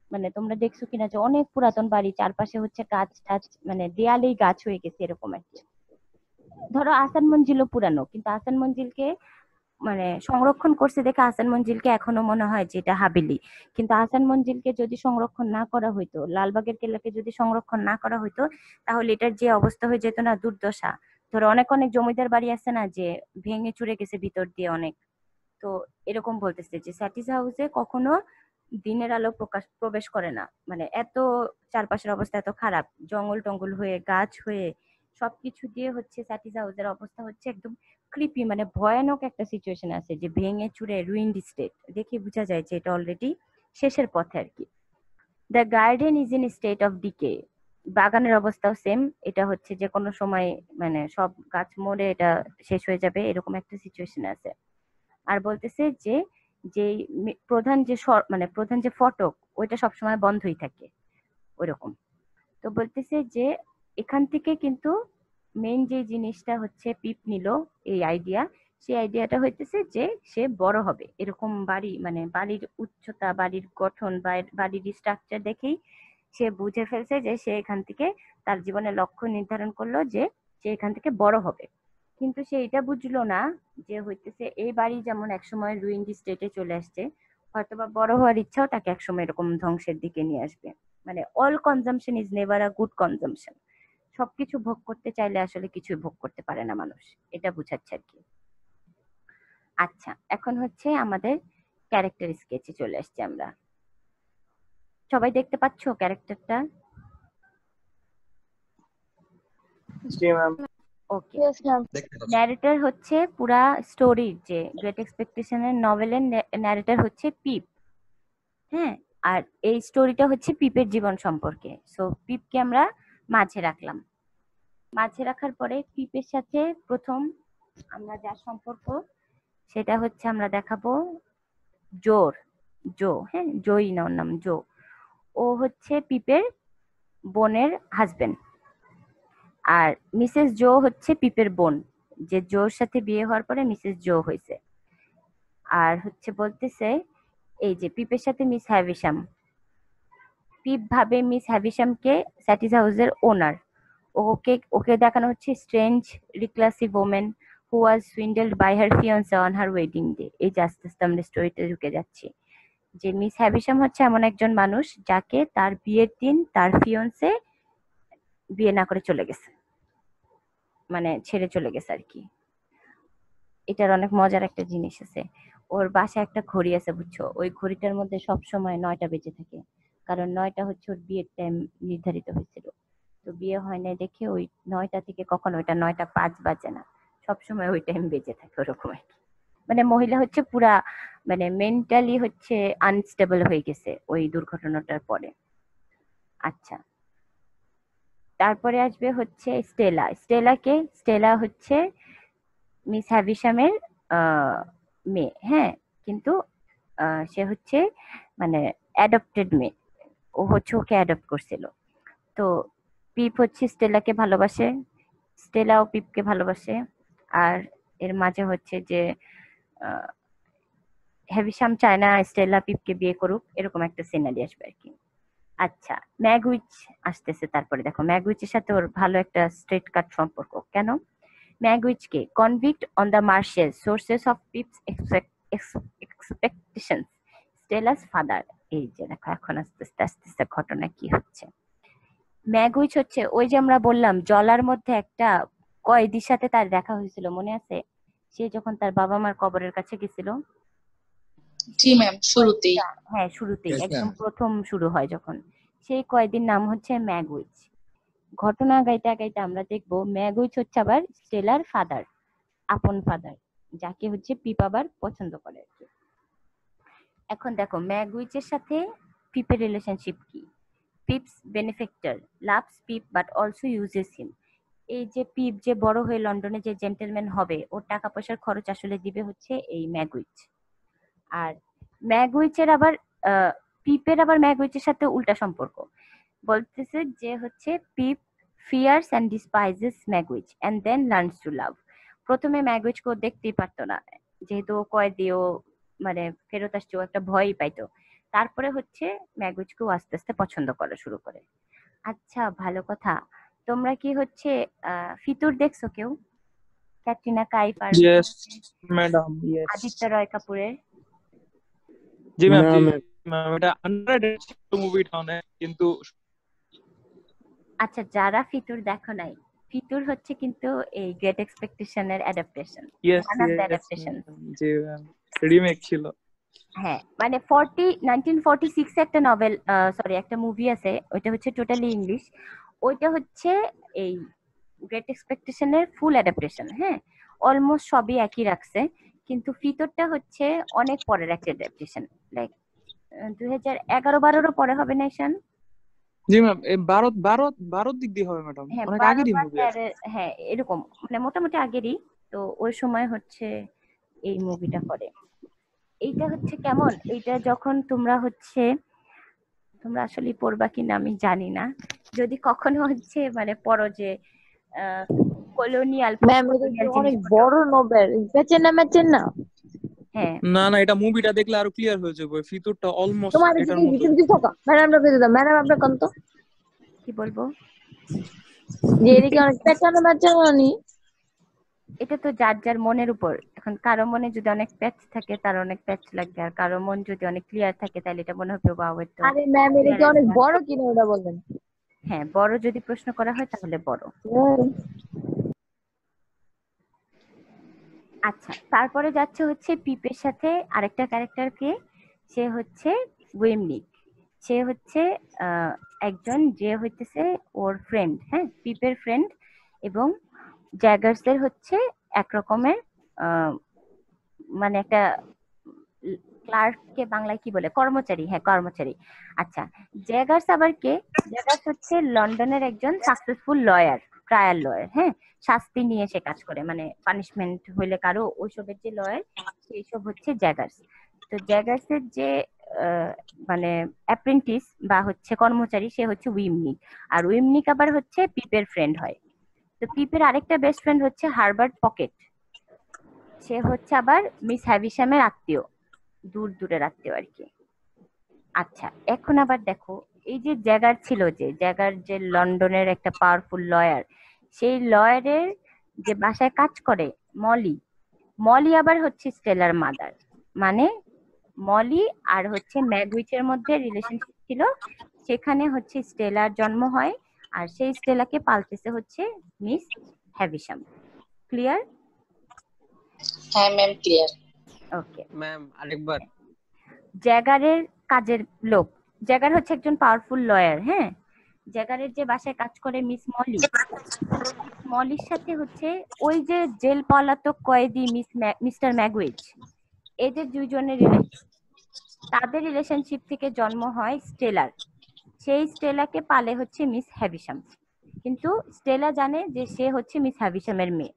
মানে তোমরা দেখছো কিনা যে অনেক পুরাতন বাড়ি, চারপাশে হচ্ছে গাছ টাছ, মানে দেয়ালেই গাছ হয়ে গেছে এরকম আর কি। ধরো আহসান মঞ্জিলও পুরানো, কিন্তু আহসান মঞ্জিলকে মানে সংরক্ষণ করছে দেখে আহসান মঞ্জিলকে এখনো মনে হয় যে এটা হাবিলি। কিন্তু আহসান মঞ্জিলকে যদি সংরক্ষণ না করা হইতো, লালবাগের কেল্লাকে যদি সংরক্ষণ না করা হইতো, তাহলে এটার যে অবস্থা হয়ে যেত না, দুর্দশা। ধরো অনেক অনেক জমিদার বাড়ি আছে না যে ভেঙে চুরে গেছে ভিতর দিয়ে অনেক। তো এরকম বলতেছে যে স্যাটিস হাউসে কখনো দিনের আলো প্রবেশ করে না, মানে এত চারপাশের অবস্থা এত খারাপ, জঙ্গল টঙ্গল হয়ে গাছ হয়ে সবকিছু দিয়ে হচ্ছে স্যাটিস হাউসের অবস্থা হচ্ছে একদম ক্রিপি, মানে ভয়ানক একটা সিচুয়েশন আছে যে ভেঙে চুরে রুইন্ড স্টেট, দেখে বোঝা যায় যে এটা অলরেডি শেষের পথে আর কি। The garden is in state of decay, বাগানের অবস্থাও সেম, এটা হচ্ছে যে কোনো সময় মানে সব গাছ মরে এটা শেষ হয়ে যাবে এরকম একটা সিচুয়েশন আছে। আর বলতেছে যে যে প্রধান যে ফটক ওইটা সবসময় বন্ধই থাকে ওইরকম। তো বলতেছে যে এখান থেকে কিন্তু মেইন যে জিনিসটা হচ্ছে পিপ নিল এই আইডিয়া, সেই আইডিয়াটা হইতেছে যে সে বড় হবে এরকম বাড়ি, মানে বাড়ির উচ্চতা, বাড়ির গঠন, বাড়ির স্ট্রাকচার দেখেই সে বুঝে ফেলছে যে সে এখান থেকে তার জীবনের লক্ষ্য নির্ধারণ করলো যে সে এখান থেকে বড় হবে। কিন্তু সে এটা বুঝলো না যে হইতেছে এই বাড়ি যেমন একসময় রুইন্ড স্টেটে চলে আসছে, হয়তোবা বড় হওয়ার ইচ্ছাও তাকে একসময় এরকম ধ্বংসের দিকে নিয়ে আসবে। মানে all consumption is never a good consumption, সবকিছু ভোগ করতে চাইলে আসলে কিছুই ভোগ করতে পারে না মানুষ, এটা বুঝাচ্ছে আর কি। আচ্ছা, এখন হচ্ছে আমাদের ক্যারেক্টার স্কেচে চলে আসছে আমরা। সবাই দেখতে পাচ্ছো ক্যারেক্টারটা? জি ম্যাম। ওকে, ন্যারেটর হচ্ছে পুরা স্টোরির, যে গ্রেট এক্সপেকটেশনের নভেলের ন্যারেটর হচ্ছে পিপ। হ্যাঁ, আর এই স্টোরিটা হচ্ছে পিপের জীবন সম্পর্কে। সো পিপকে আমরা মাঝে রাখলাম। মাঝে রাখার পরে পিপের সাথে প্রথম আমরা যার সম্পর্ক সেটা হচ্ছে আমরা দেখাবো জো। হ্যাঁ, জয়ী না ওর নাম, জো। ও হচ্ছে পিপের বোনের হাজবেন্ড। আর মিসেস জো হচ্ছে পিপের বোন, যে জোর সাথে বিয়ে হওয়ার পরে মিসেস জো হয়েছে। আর হচ্ছে বলতেছে এই যে পিপের সাথে মিস হ্যাভিশাম, পিপ ভাবে মিস হ্যাভিশামকে স্যাটিস হাউসের ওনার। ওকে দেখানো হচ্ছে strange reclusive woman who was swindled by her fiance on her wedding day. এই যে আস্তে আস্তে আমরা স্টোরিতে ঢুকে যাচ্ছি যে মিস হ্যাভিশাম হচ্ছে এমন একজন মানুষ যাকে তার বিয়ের দিন তার ফিয়ান্সে বিয়ে না করে চলে গেছে, মানে ছেড়ে চলে গেছে আর কি। এটার অনেক মজার একটা জিনিস আছে, ওর বাসায় একটা ঘড়ি আছে বুঝছো, ওই ঘড়িটার মধ্যে সব সময় 9টা বেজে থাকে, কারণ 9টা হচ্ছে ওর বিয়ের টাইম নির্ধারিত হয়েছিল। তো বিয়ে হয় না দেখে ওই 9টা থেকে কখনো ওইটা 9টা 5 বাজে না, সবসময় ওই টাইম বেজে থাকে ওরকম আর কি। মানে মহিলা হচ্ছে পুরা মানে মেন্টালি হচ্ছে আনস্টেবল হয়ে গেছে ওই দুর্ঘটনাটার পরে। আচ্ছা, তারপরে আসবে হচ্ছে স্টেলা হচ্ছে মিস হ্যাভিশামের মেয়ে। হ্যাঁ, কিন্তু সে হচ্ছে মানে অ্যাডপ্টেড মেয়ে, ও হচ্ছে ওকে অ্যাডপ্ট করছিল। তো পিপ হচ্ছে স্টেলাকে ভালোবাসে, স্টেলাও পিপকে ভালোবাসে। আর এর মাঝে হচ্ছে যে হ্যাভিশাম চায় না স্টেলা পিপকে বিয়ে করুক, এরকম একটা সিনারি আসবে আর কি। আচ্ছা, ম্যাগউইচ আসতেছে। তারপরে দেখো ম্যাগউইচের সাথে ওর ভালো একটা স্ট্রেট কাট সম্পর্ক। কেন? ম্যাগউইচকে convict on the marshes sources of Pip's expectations Estella's father. এই যে দেখো এখন আস্তে আস্তে ঘটনা কি হচ্ছে। ম্যাগউইচ হচ্ছে ওই যে আমরা বললাম জলার মধ্যে একটা কয়েদির সাথে তার দেখা হয়েছিল, মনে আছে? সে যখন তার বাবা মার কবরের কাছে গেছিল। জি ম্যাম, শুরুতেই। হ্যাঁ, শুরুতেই একদম প্রথম শুরু হয় যখন, সেই কয়েদির নাম হচ্ছে ম্যাগউইচ। ঘটনা গাইতে গাইতে আমরা দেখবো ম্যাগউইচ হচ্ছে আবার স্টেলার ফাদার, আপন ফাদার, যাকে হচ্ছে পিপ আবার পছন্দ করে আর কি। এখন দেখো ম্যাগউইচের সাথে পিপের রিলেশনশিপ কি। Pip's benefactor loves Pip but also uses him. এই যে পিপ যে বড় হয়ে লন্ডনে যে জেন্টেলম্যান হবে, ওর টাকা পয়সার খরচ আসলে দিবে হচ্ছে এই ম্যাগউইচ। আর ম্যাগউইচের আবার পিপের আবার ম্যাগউইচের সাথে উল্টা সম্পর্ক। বলতেছে যে হচ্ছে Pip fears and despises Magwitch and then learns to love. প্রথমে ম্যাগউইচকে দেখতেই পারতো না, যেহেতু ও কয়েদি, ও মানে ফেরত আসছে, ও একটা ভয়ই পাইতো। তারপরে হচ্ছে ম্যাগুইচকেও আস্তে আস্তে পছন্দ করা শুরু করে। আচ্ছা, ভালো কথা। তোমরা কি হচ্ছে ফিতুর দেখছো কেউ? ক্যাটরিনা কাইফ আর yes madam, yes. Aditya Roy কাপুরের। জি ম্যাম, না জি ম্যাম, ম্যাম, এটা আন্ডাররেটেড মুভিটা অনেক, কিন্তু আচ্ছা, যারা ফিতুর দেখো নাই, ফিতুর হচ্ছে কিন্তু এই গ্রেট এক্সপেকটেশনের adaptation, yes one of the yes adaptation. জি ম্যাম, রিমেক ছিল। হ্যাঁ, মানে 1946 একটা নভেল, সরি একটা মুভি আছে, ওইটা হচ্ছে টোটালি ইংলিশ। ওইটা হচ্ছে এই গ্রেট এক্সপেকটেশনের ফুল অ্যাডাপ্টেশন। হ্যাঁ, অলমোস্ট সবই একই রাখছে, কিন্তু ফিতরটা হচ্ছে অনেক পরের একটা অ্যাডাপ্টেশন, লাইক 2011-12 পরে হবে না ঈশান? জি ম্যাম, এই ভারত দিক দিয়ে হবে ম্যাডাম, হ্যাঁ, অনেক 12 আগেরই বা মুভি আছে। 13, হ্যাঁ এরকম, মানে মোটামুটি আগেরই। তো ওই সময় হচ্ছে এই মুভিটা করে। এইটা হচ্ছে কেমন, এইটা যখন তোমরা হচ্ছে, তোমরা আসলে পড়বা কিনা আমি জানি না, যদি কখনো হচ্ছে মানে পড়ো যে কলোনিয়াল ম্যাম এটা তো অনেক বড় নোবেল, পেছেন না ম্যাচেন না। হ্যাঁ না না, এটা মুভিটা দেখলে আরো ক্লিয়ার হয়ে যাবে, ফিতুরটা অলমোস্ট তোমার এটার কি মতো। কিছু কিছু থাকা ম্যাডাম না পেয়ে দাও, ম্যাডাম আপনার কোন তো কি বলবো যে এদিকে অনেক পেছানো ম্যাচেন নি। এটা তো যার যার মনের উপর। এখন কারো মনে যদি অনেক প্যাচ থাকে তার অনেক প্যাচ লাগবে, আর কারো মন যদি অনেক ক্লিয়ার থাকে তাহলে এটা মনে হবে ওয়াও এটা। আরে ম্যাম এটা কি অনেক বড় কিনা ওটা বললেন? হ্যাঁ, বড় যদি প্রশ্ন করা হয় তাহলে বড়। আচ্ছা, তারপরে যাচ্ছে হচ্ছে পিপের সাথে আরেকটা ক্যারেক্টারকে, সে হচ্ছে উইমনিক। সে হচ্ছে একজন যে হইতেছে ওর ফ্রেন্ড, হ্যাঁ পিপের ফ্রেন্ড, এবং জ্যাগার্সের হচ্ছে একরকমের মানে একটা ক্লার্ককে বাংলায় কি বলে, কর্মচারী। হ্যাঁ কর্মচারী। আচ্ছা, জ্যাগার্স আবার কে? জ্যাগার্স হচ্ছে লন্ডনের একজন সাকসেসফুল লয়ার, ট্রায়াল লয়ার। হ্যাঁ, শাস্তি নিয়ে সে কাজ করে, মানে পানিশমেন্ট হইলে কারো ওইসবের যে লয়ার, সেই সব হচ্ছে জ্যাগার্স। তো জ্যাগার্সের যে মানে অ্যাপ্রেন্টিস বা হচ্ছে কর্মচারী, সে হচ্ছে উইমনিক। আর উইমনিক আবার হচ্ছে পিপের ফ্রেন্ড হয়। তো পিপের আরেকটা বেস্ট ফ্রেন্ড হচ্ছে হারবার্ট পকেট। সে হচ্ছে আবার মিস হ্যাভিশামের আত্মীয়, দূর দূরের আত্মীয় আর কি। আচ্ছা, এখন আবার দেখো, এই যে জ্যাগার ছিল, যে জ্যাগার যে লন্ডনের একটা পাওয়ারফুল লয়ার, সেই লয়ারের যে বাসায় কাজ করে মলি, মলি আবার হচ্ছে স্টেলার মাদার। মানে মলি আর হচ্ছে ম্যাগুইচের মধ্যে রিলেশনশিপ ছিল, সেখানে হচ্ছে স্টেলার জন্ম হয়, আর সেই স্টেলাকে পালতেছে হচ্ছে মিস হ্যাভিশাম। ক্লিয়ার? হ্যাঁ ম্যাম ক্লিয়ার। ওকে ম্যাম আরেকবার। জ্যাগারের কাজের লোক, জ্যাগার হচ্ছে একজন পাওয়ারফুল লয়ার। হ্যাঁ, জ্যাগারের যে বাসায় কাজ করে মিস মলি, মলির সাথে হচ্ছে ওই যে জেল পলাতক কয়েদি মিস্টার ম্যাগুইচ, এদের দুইজনের রিলেশন, তাদের রিলেশনশিপ থেকে জন্ম হয় স্টেলার। সেই স্টেলাকে পালে হচ্ছে মিস হ্যাভিশাম, কিন্তু স্টেলা জানে যে সে হচ্ছে মিস হ্যাভিশামের মেয়ে,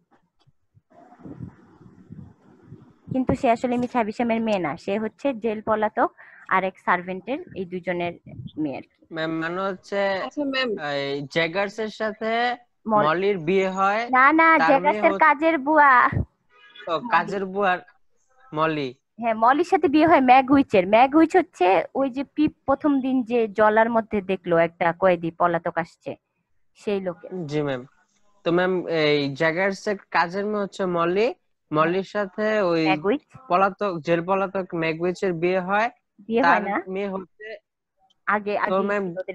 কিন্তু সে আসলে মিস হ্যাভিশামের মেয়ে না, সে হচ্ছে জেল পলাতক আর এক সার্ভেন্টের, এই দুজনের মেয়ে আর কি। ম্যাম মানে হচ্ছে আচ্ছা ম্যাম, এই জ্যাগার্সের সাথে মলির বিয়ে হয়। না না, তার মেয়ে জ্যাগার্সের কাজের বুয়া। কাজের বুয়ার মলি। হ্যাঁ, মলির সাথে বিয়ে হয় ম্যাগুইচের। ম্যাগুইচ হচ্ছে ওই যে পিপ প্রথম দিন যে জলার মধ্যে দেখলো একটা কয়েদি পলাতক আসছে, সেই লোকের। জি ম্যাম। তো ম্যাম এই জ্যাগার্সের কাজের মেয়ে হচ্ছে মলি, মলির সাথে ওই পলাতক জেল পলাতক ম্যাগুইচের বিয়ে হয়। বিয়ে তার হয় না, মেয়ে হচ্ছে আগে তো ম্যাম ওদের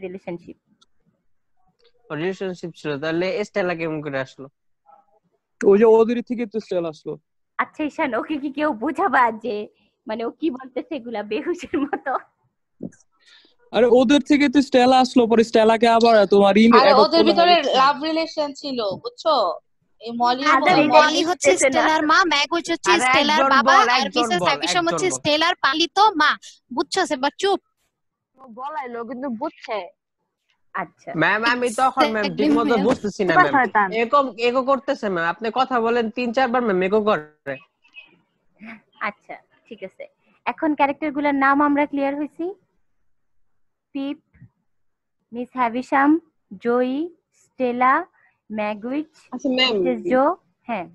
রিলেশনশিপ ছিল। তাহলে স্টেলা কেমন করে আসলো? ওই যে ওদের থেকে তো স্টেল আসলো। আচ্ছা ঈশান, ওকে কি কেউ বোঝাবা যে মানে ও কি বলতেছে এগুলা বেহুশের মতো? আরে ওদের থেকে তো স্টেলা আসলো, পরে স্টেলাকে আবার তোমার আরে ওদের ভিতরে লাভ রিলেশন ছিল, বুঝছো? এই মলি হচ্ছে স্টেলার মা, ম্যাগুইচ হচ্ছে স্টেলার বাবা, আর মিসেস হ্যাভিশাম হচ্ছে স্টেলার পালিত মা। বুঝছো সেবা? চুপ বলাইলো কিন্তু বুঝছে। আচ্ছা ম্যাম আমি তখন ম্যাম ঠিকমতো বুঝতেছি না ম্যাম, এগো করতেছে ম্যাম, আপনি কথা বলেন 3-4 বার ম্যাম এগো করে। আচ্ছা ঠিক আছে, এখন ক্যারেক্টার গুলোর নাম আমরা ক্লিয়ার হইছি। পিপ, মিস হ্যাভিশাম, জয়ী, স্টেলা, ম্যাগুইচ, আচ্ছা ম্যাম, মিসেস জো। হ্যাঁ,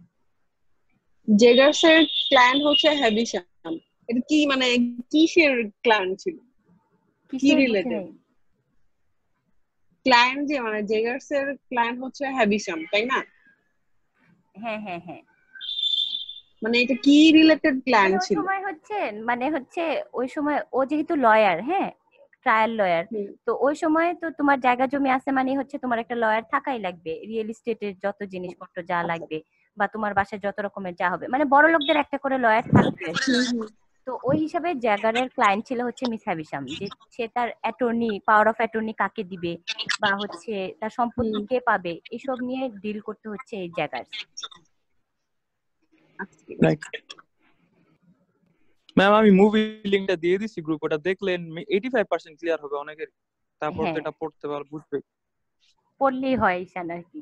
জেগার্সের ক্ল্যান হচ্ছে হ্যাভিশাম। এটা কি মানে কিসের ক্ল্যান ছিল? কি রিলেটেড? ক্লায়েন্ট যে মানে জেগার্স এর ক্লায়েন্ট হচ্ছে হ্যাবিশাম, তাই না? হ্যাঁ হ্যাঁ হ্যাঁ, মানে এটা কি রিলেটেড ক্লায়েন্ট ওই ছিল? সময় হচ্ছে ওই সময় ও যেহেতু লয়ার, হ্যাঁ ট্রায়াল লয়ার, তো ওই সময় তো তোমার জায়গা জমি আছে মানে হচ্ছে তোমার একটা লয়ার থাকাই লাগবে, রিয়েল এস্টেটের যত জিনিসপত্র যা লাগবে বা তোমার বাসায় যত রকমের যা হবে, মানে বড় লোকদের একটা করে লয়ার থাকবে। তো ওই হিসাবে জাগারের ক্লায়েন্ট ছিল হচ্ছে মিস হ্যাবিশাম, যে সে তার অ্যাটর্নি, পাওয়ার অফ অ্যাটর্নি কাকে দিবে বা হচ্ছে তার সম্পত্তি কে পাবে, এসব নিয়ে ডিল করতে হচ্ছে এই জাগার। রাইট ম্যাম, আমি মুভি লিংকটা দিয়ে দিছি গ্রুপ, ওটা দেখলেন 85% ক্লিয়ার হবে অনেকের, তারপর তো এটা পড়তে পারবে, বুঝবে, পড়লেই হয় ঈশান আর কি।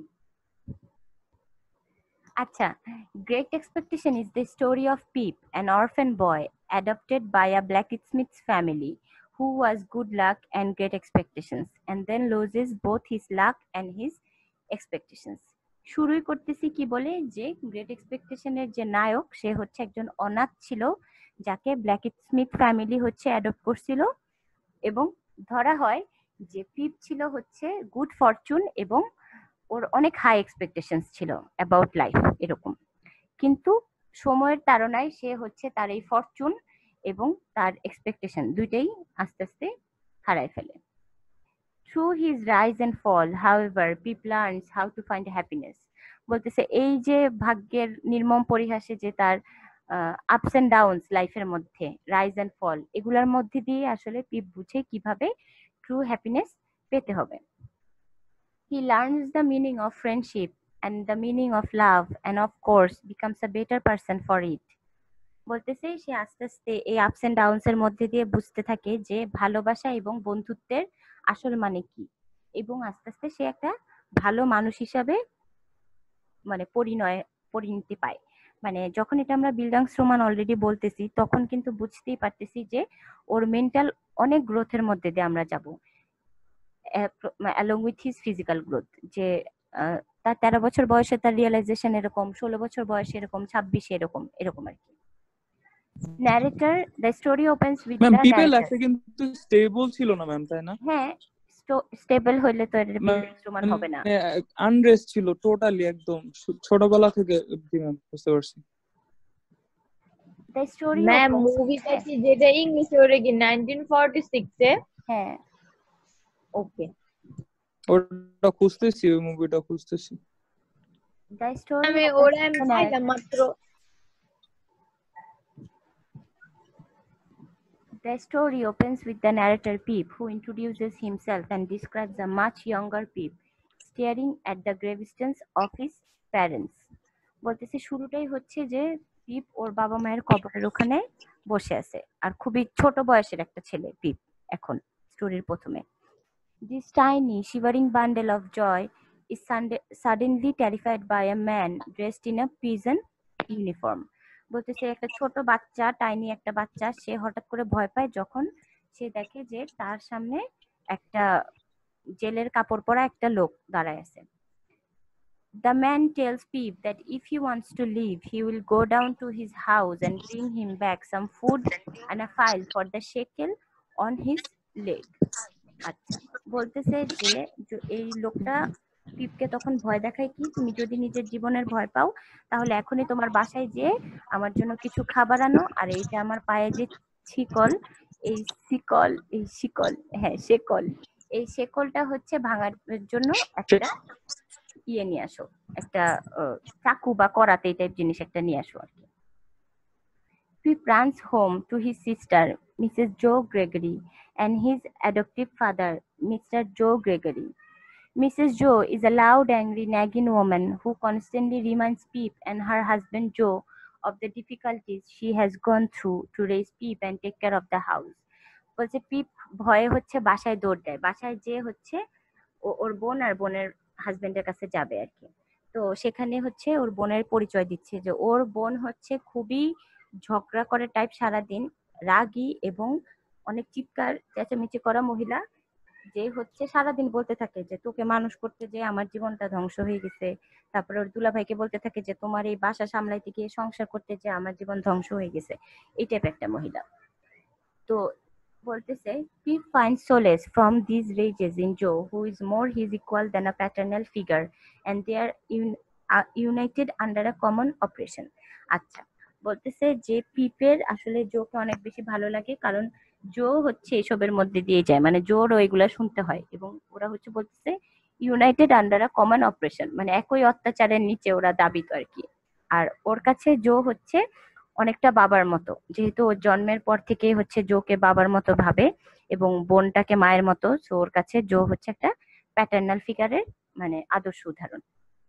আচ্ছা, Great Expectation is the story of Pip, an orphan boy adopted by a blacksmith's family who was good luck and great expectations, and then loses both his luck and his expectations. শুরুই করতেছি কি বলে, যে great এক্সপেকটেশনের যে নায়ক সে হচ্ছে একজন অনাথ ছিল, যাকে ব্ল্যাকস্মিথ ফ্যামিলি হচ্ছে অ্যাডপ্ট করছিল, এবং ধরা হয় যে পিপ ছিল হচ্ছে গুড ফরচুন এবং ওর অনেক হাই এক্সপেকটেশনস ছিল অ্যাবাউট লাইফ এরকম, কিন্তু সময়ের তাড়নায় সে হচ্ছে তার এই ফরচুন এবং তার এক্সপেকটেশন দুইটাই আস্তে আস্তে হারায় ফেলে। Through his rise and fall, however, Pip learns how to find happiness. বলতেছে এই যে ভাগ্যের নির্মম পরিহাসে যে তার আপস এন্ড ডাউনস লাইফের মধ্যে, রাইজ এন্ড ফল, এগুলার মধ্যে দিয়ে আসলে পিপ বুঝে কিভাবে ট্রু হ্যাপিনেস পেতে হবে। He learns the meaning of friendship and the meaning of love, and of course becomes a better person for it. বলতেছে সে আস্তে আস্তে এই আপস এন্ড ডাউনস এর মধ্যে দিয়ে বুঝতে থাকে যে ভালোবাসা এবং বন্ধুত্বের আসল মানে কি, এবং আস্তে আস্তে সে একটা ভালো মানুষ হিসাবে মানে পরিণতি পায়। মানে যখন এটা আমরা বিল্ডাংশ্রমান অলরেডি বলতেছি, তখন কিন্তু বুঝতেই পারতেছি যে ওর মেন্টাল অনেক গ্রোথের মধ্যে দিয়ে আমরা যাব, along with his physical growth, যে তার 13 বছর বয়সে তার রিয়েলাইজেশন এরকম, 16 বছর বয়সে এরকম, 26 এরকম আর কি। Narrator, the story opens with the ma'am people narrator. লাইফে কিন্তু স্টেবল ছিল না ম্যাম, তাই না? হ্যাঁ, স্টেবল হইলে তো এর বিল্ডাংশ্রমান হবে না। আনরেস্ট ছিল টোটালি একদম ছোটবেলা থেকে, ম্যাম বুঝতে পারছি। দ্য স্টোরি ম্যাম মুভিটা কি যেটা ইংলিশে ওরে কি 1946 এ? হ্যাঁ ওকে, ওটা খুঁজতেছি, ওই মুভিটা খুঁজতেছি। দ্য স্টোরি আমি ওরে আমি পাইলাম মাত্র। The story opens with the narrator Pip, who introduces himself and describes a much younger Pip staring at the gravestones of his parents. বলতেছে শুরুটাই হচ্ছে যে পিপ ওর বাবা মায়ের কবরের ওখানে বসে আছে, আর খুবই ছোট বয়সের একটা ছেলে পিপ এখন স্টোরির প্রথমে। This tiny shivering bundle of joy is suddenly terrified by a man dressed in a prison uniform. বলতেছে একটা ছোট বাচ্চা, টাইনি একটা বাচ্চা, সে হঠাৎ করে ভয় পায় যখন সে দেখে যে তার সামনে একটা জেলের কাপড় পরা একটা লোক দাঁড়ায় আছে। The man tells Pip that if he wants to leave, he will go down to his house and bring him back some food and a file for the shackle on his leg. আচ্ছা, বলতেছে যে এই লোকটা পিপকে তখন ভয় দেখায় কি, তুমি যদি নিজের জীবনের ভয় পাও তাহলে এখনই তোমার বাসায় যে আমার জন্য কিছু খাবার আনো, আর এই যে আমার পায়ে যে শিকল, এই শেকলটা হচ্ছে ভাঙার জন্য একটা ইয়ে নিয়ে আসো, একটা চাকু বা করাতে এই টাইপ জিনিস একটা নিয়ে আসো আর কি। Pip runs home to his sister, Mrs. Joe Gregory, and his adoptive father, Mr. Joe Gregory. Mrs. Joe is a loud, angry, nagging woman who constantly reminds Pip and her husband Joe of the difficulties she has gone through to raise Pip and take care of the house. বলছে পিপ ভয়ে হচ্ছে বাসায় দৌড় দেয়, বাসায় যে হচ্ছে ওর বোন আর বোনের হাজবেন্ডের কাছে যাবে আর কি। তো সেখানে হচ্ছে ওর বোনের পরিচয় দিচ্ছে যে ওর বোন হচ্ছে খুবই ঝগড়া করে টাইপ, সারাদিন রাগী এবং অনেক চিৎকার চেঁচামেচি করা মহিলা, যে হচ্ছে সারাদিন বলতে থাকে যে তোকে মানুষ করতে যে আমার জীবনটা ধ্বংস হয়ে গেছে, তারপরে ওর দুলাভাইকে বলতে থাকে যে তোমার এই বাসা সামলাইতে গিয়ে সংসার করতে যে আমার জীবন ধ্বংস হয়ে গেছে, এই টাইপ একটা মহিলা। তো বলতেছে Pip finds solace from these rages in Joe, who is more his equal than a paternal figure, and they are united under a common oppression. আচ্ছা, বলতেছে যে পিপের আসলে জোকে অনেক বেশি ভালো লাগে, কারণ জো হচ্ছে এসবের মধ্যে দিয়ে যায়, মানে জোর ওইগুলা শুনতে হয়, এবং ওরা হচ্ছে বলতেছে united under a common operation, মানে একই অত্যাচারের নিচে ওরা দাবিত আর কি। আর ওর কাছে জো হচ্ছে অনেকটা বাবার মতো, যেহেতু ওর জন্মের পর থেকেই হচ্ছে জোকে বাবার মতো ভাবে এবং বোনটাকে মায়ের মতো, সো ওর কাছে জো হচ্ছে একটা প্যাটার্নাল ফিগারের মানে আদর্শ উদাহরণ।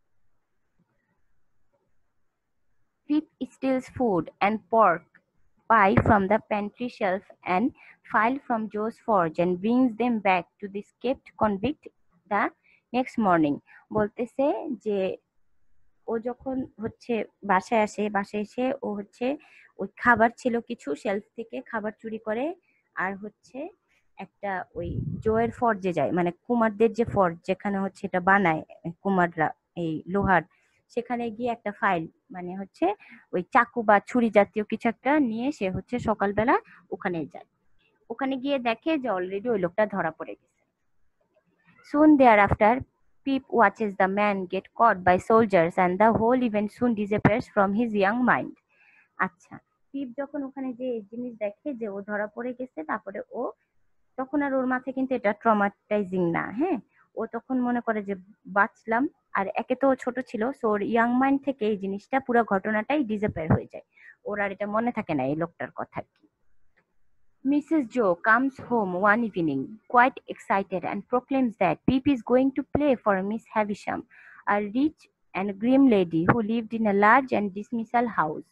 Pip steals food and pork pie from the pantry shelf and file from Joe's forge and brings them back to the escaped convict the next morning. বলতেছে যে ও যখন হচ্ছে বাসায় আসে, বাসায় এসে ও হচ্ছে ওই খাবার ছিল কিছু শেলফ থেকে খাবার চুরি করে, আর হচ্ছে একটা ওই জোয়ের ফর্জে যায়, মানে কুমারদের যে ফর্জ যেখানে হচ্ছে এটা বানায় কুমাররা এই লোহার, সেখানে গিয়ে একটা ফাইল মানে হচ্ছে ওই চাকু বা ছুরি জাতীয় কিছু একটা নিয়ে সে হচ্ছে সকালবেলা ওখানে যায়। ওখানে গিয়ে দেখে যে অলরেডি ওই লোকটা ধরা পড়ে গেছে। Soon thereafter, Pip watches the man get caught by soldiers and the whole event soon disappears from his young mind. আচ্ছা, পিপ যখন ওখানে যে এই জিনিস দেখে যে ও ধরা পড়ে গেছে, তারপরে ও তখন আর ওর মাথায় কিন্তু এটা ট্রমাটাইজিং না, হ্যাঁ, ও তখন মনে করে যে বাঁচলাম, আর একে তো ও ছোট ছিল, সো ওর ইয়াং মাইন্ড থেকে এই জিনিসটা পুরো ঘটনাটাই ডিসঅ্যাপিয়ার হয়ে যায়, ওর আর এটা মনে থাকে না এই লোকটার কথা কি। Mrs. Joe comes home one evening, quite excited, and proclaims that Pip is going to play for Miss Havisham, a rich and grim lady who lived in a large and dismissal house.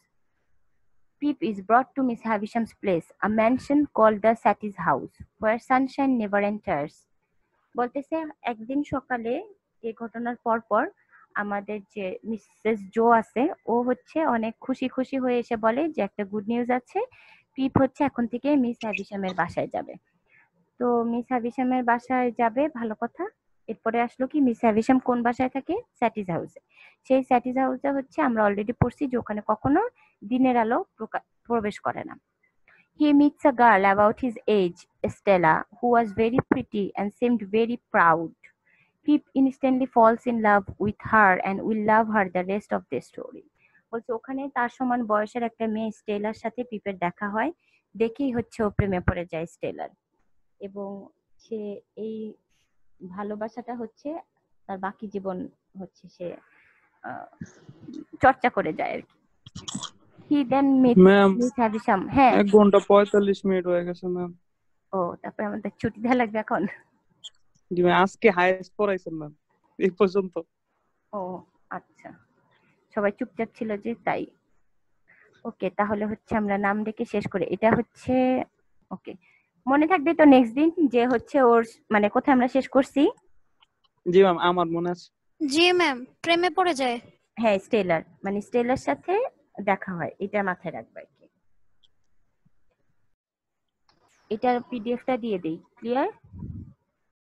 Pip is brought to Miss Havisham's place, a mansion called the Satis House, where sunshine never enters. বলতেছে একদিন সকালে এই ঘটনার পর আমাদের যে Mrs Jo আছে, ও হচ্ছে অনেক খুশি খুশি হয়ে এসে বলে যে একটা গুড নিউজ আছে, পিপ হচ্ছে এখন থেকে মিস হ্যাভিশামের বাসায় যাবে। তো মিস হ্যাভিশামের বাসায় যাবে, ভালো কথা। এরপরে আসলো কি, মিস হ্যাভিশাম কোন বাসায় থাকে? স্যাটিস হাউসে। সেই স্যাটিস হাউসে হচ্ছে আমরা অলরেডি পড়ছি যে ওখানে কখনো দিনের আলো প্রবেশ করে না। He meets a girl about his age, Stella, who was very pretty and seemed very proud. Pip instantly falls in love with her and will love her the rest of the story. বলছে ওখানে তার সমান বয়সের একটা মেয়ে stellar সাথে পিপের দেখা হয়, দেখেই হচ্ছে ও প্রেমে পড়ে যায় স্টেলার, এবং সে এই ভালোবাসাটা হচ্ছে তার বাকি জীবন হচ্ছে সে চর্চা করে যায় আর কি। He then meets Miss Havisham. হ্যাঁ, 1 ঘন্টা 45 মিনিট হয়ে গেছে ম্যাম। ও, তারপরে আমাদের ছুটি দেওয়া লাগবে এখন? জি ম্যাম, আজকে হাইস্ট পড়াইছেন ম্যাম এই পর্যন্ত। ও আচ্ছা, সবাই চুপচাপ ছিল যে তাই। ওকে, তাহলে হচ্ছে আমরা নাম ডেকে শেষ করে, এটা হচ্ছে ওকে, মনে থাকবে তো নেক্সট দিন যে হচ্ছে ওর মানে কোথায় আমরা শেষ করছি? জি ম্যাম, আমার মনে আছে। জি ম্যাম, প্রেমে পড়ে যায়। হ্যাঁ, স্টেলার মানে স্টেলার সাথে দেখা হয়, এটা মাথায় রাখবে আর কি। এটার পিডিএফটা দিয়ে দেই, ক্লিয়ার?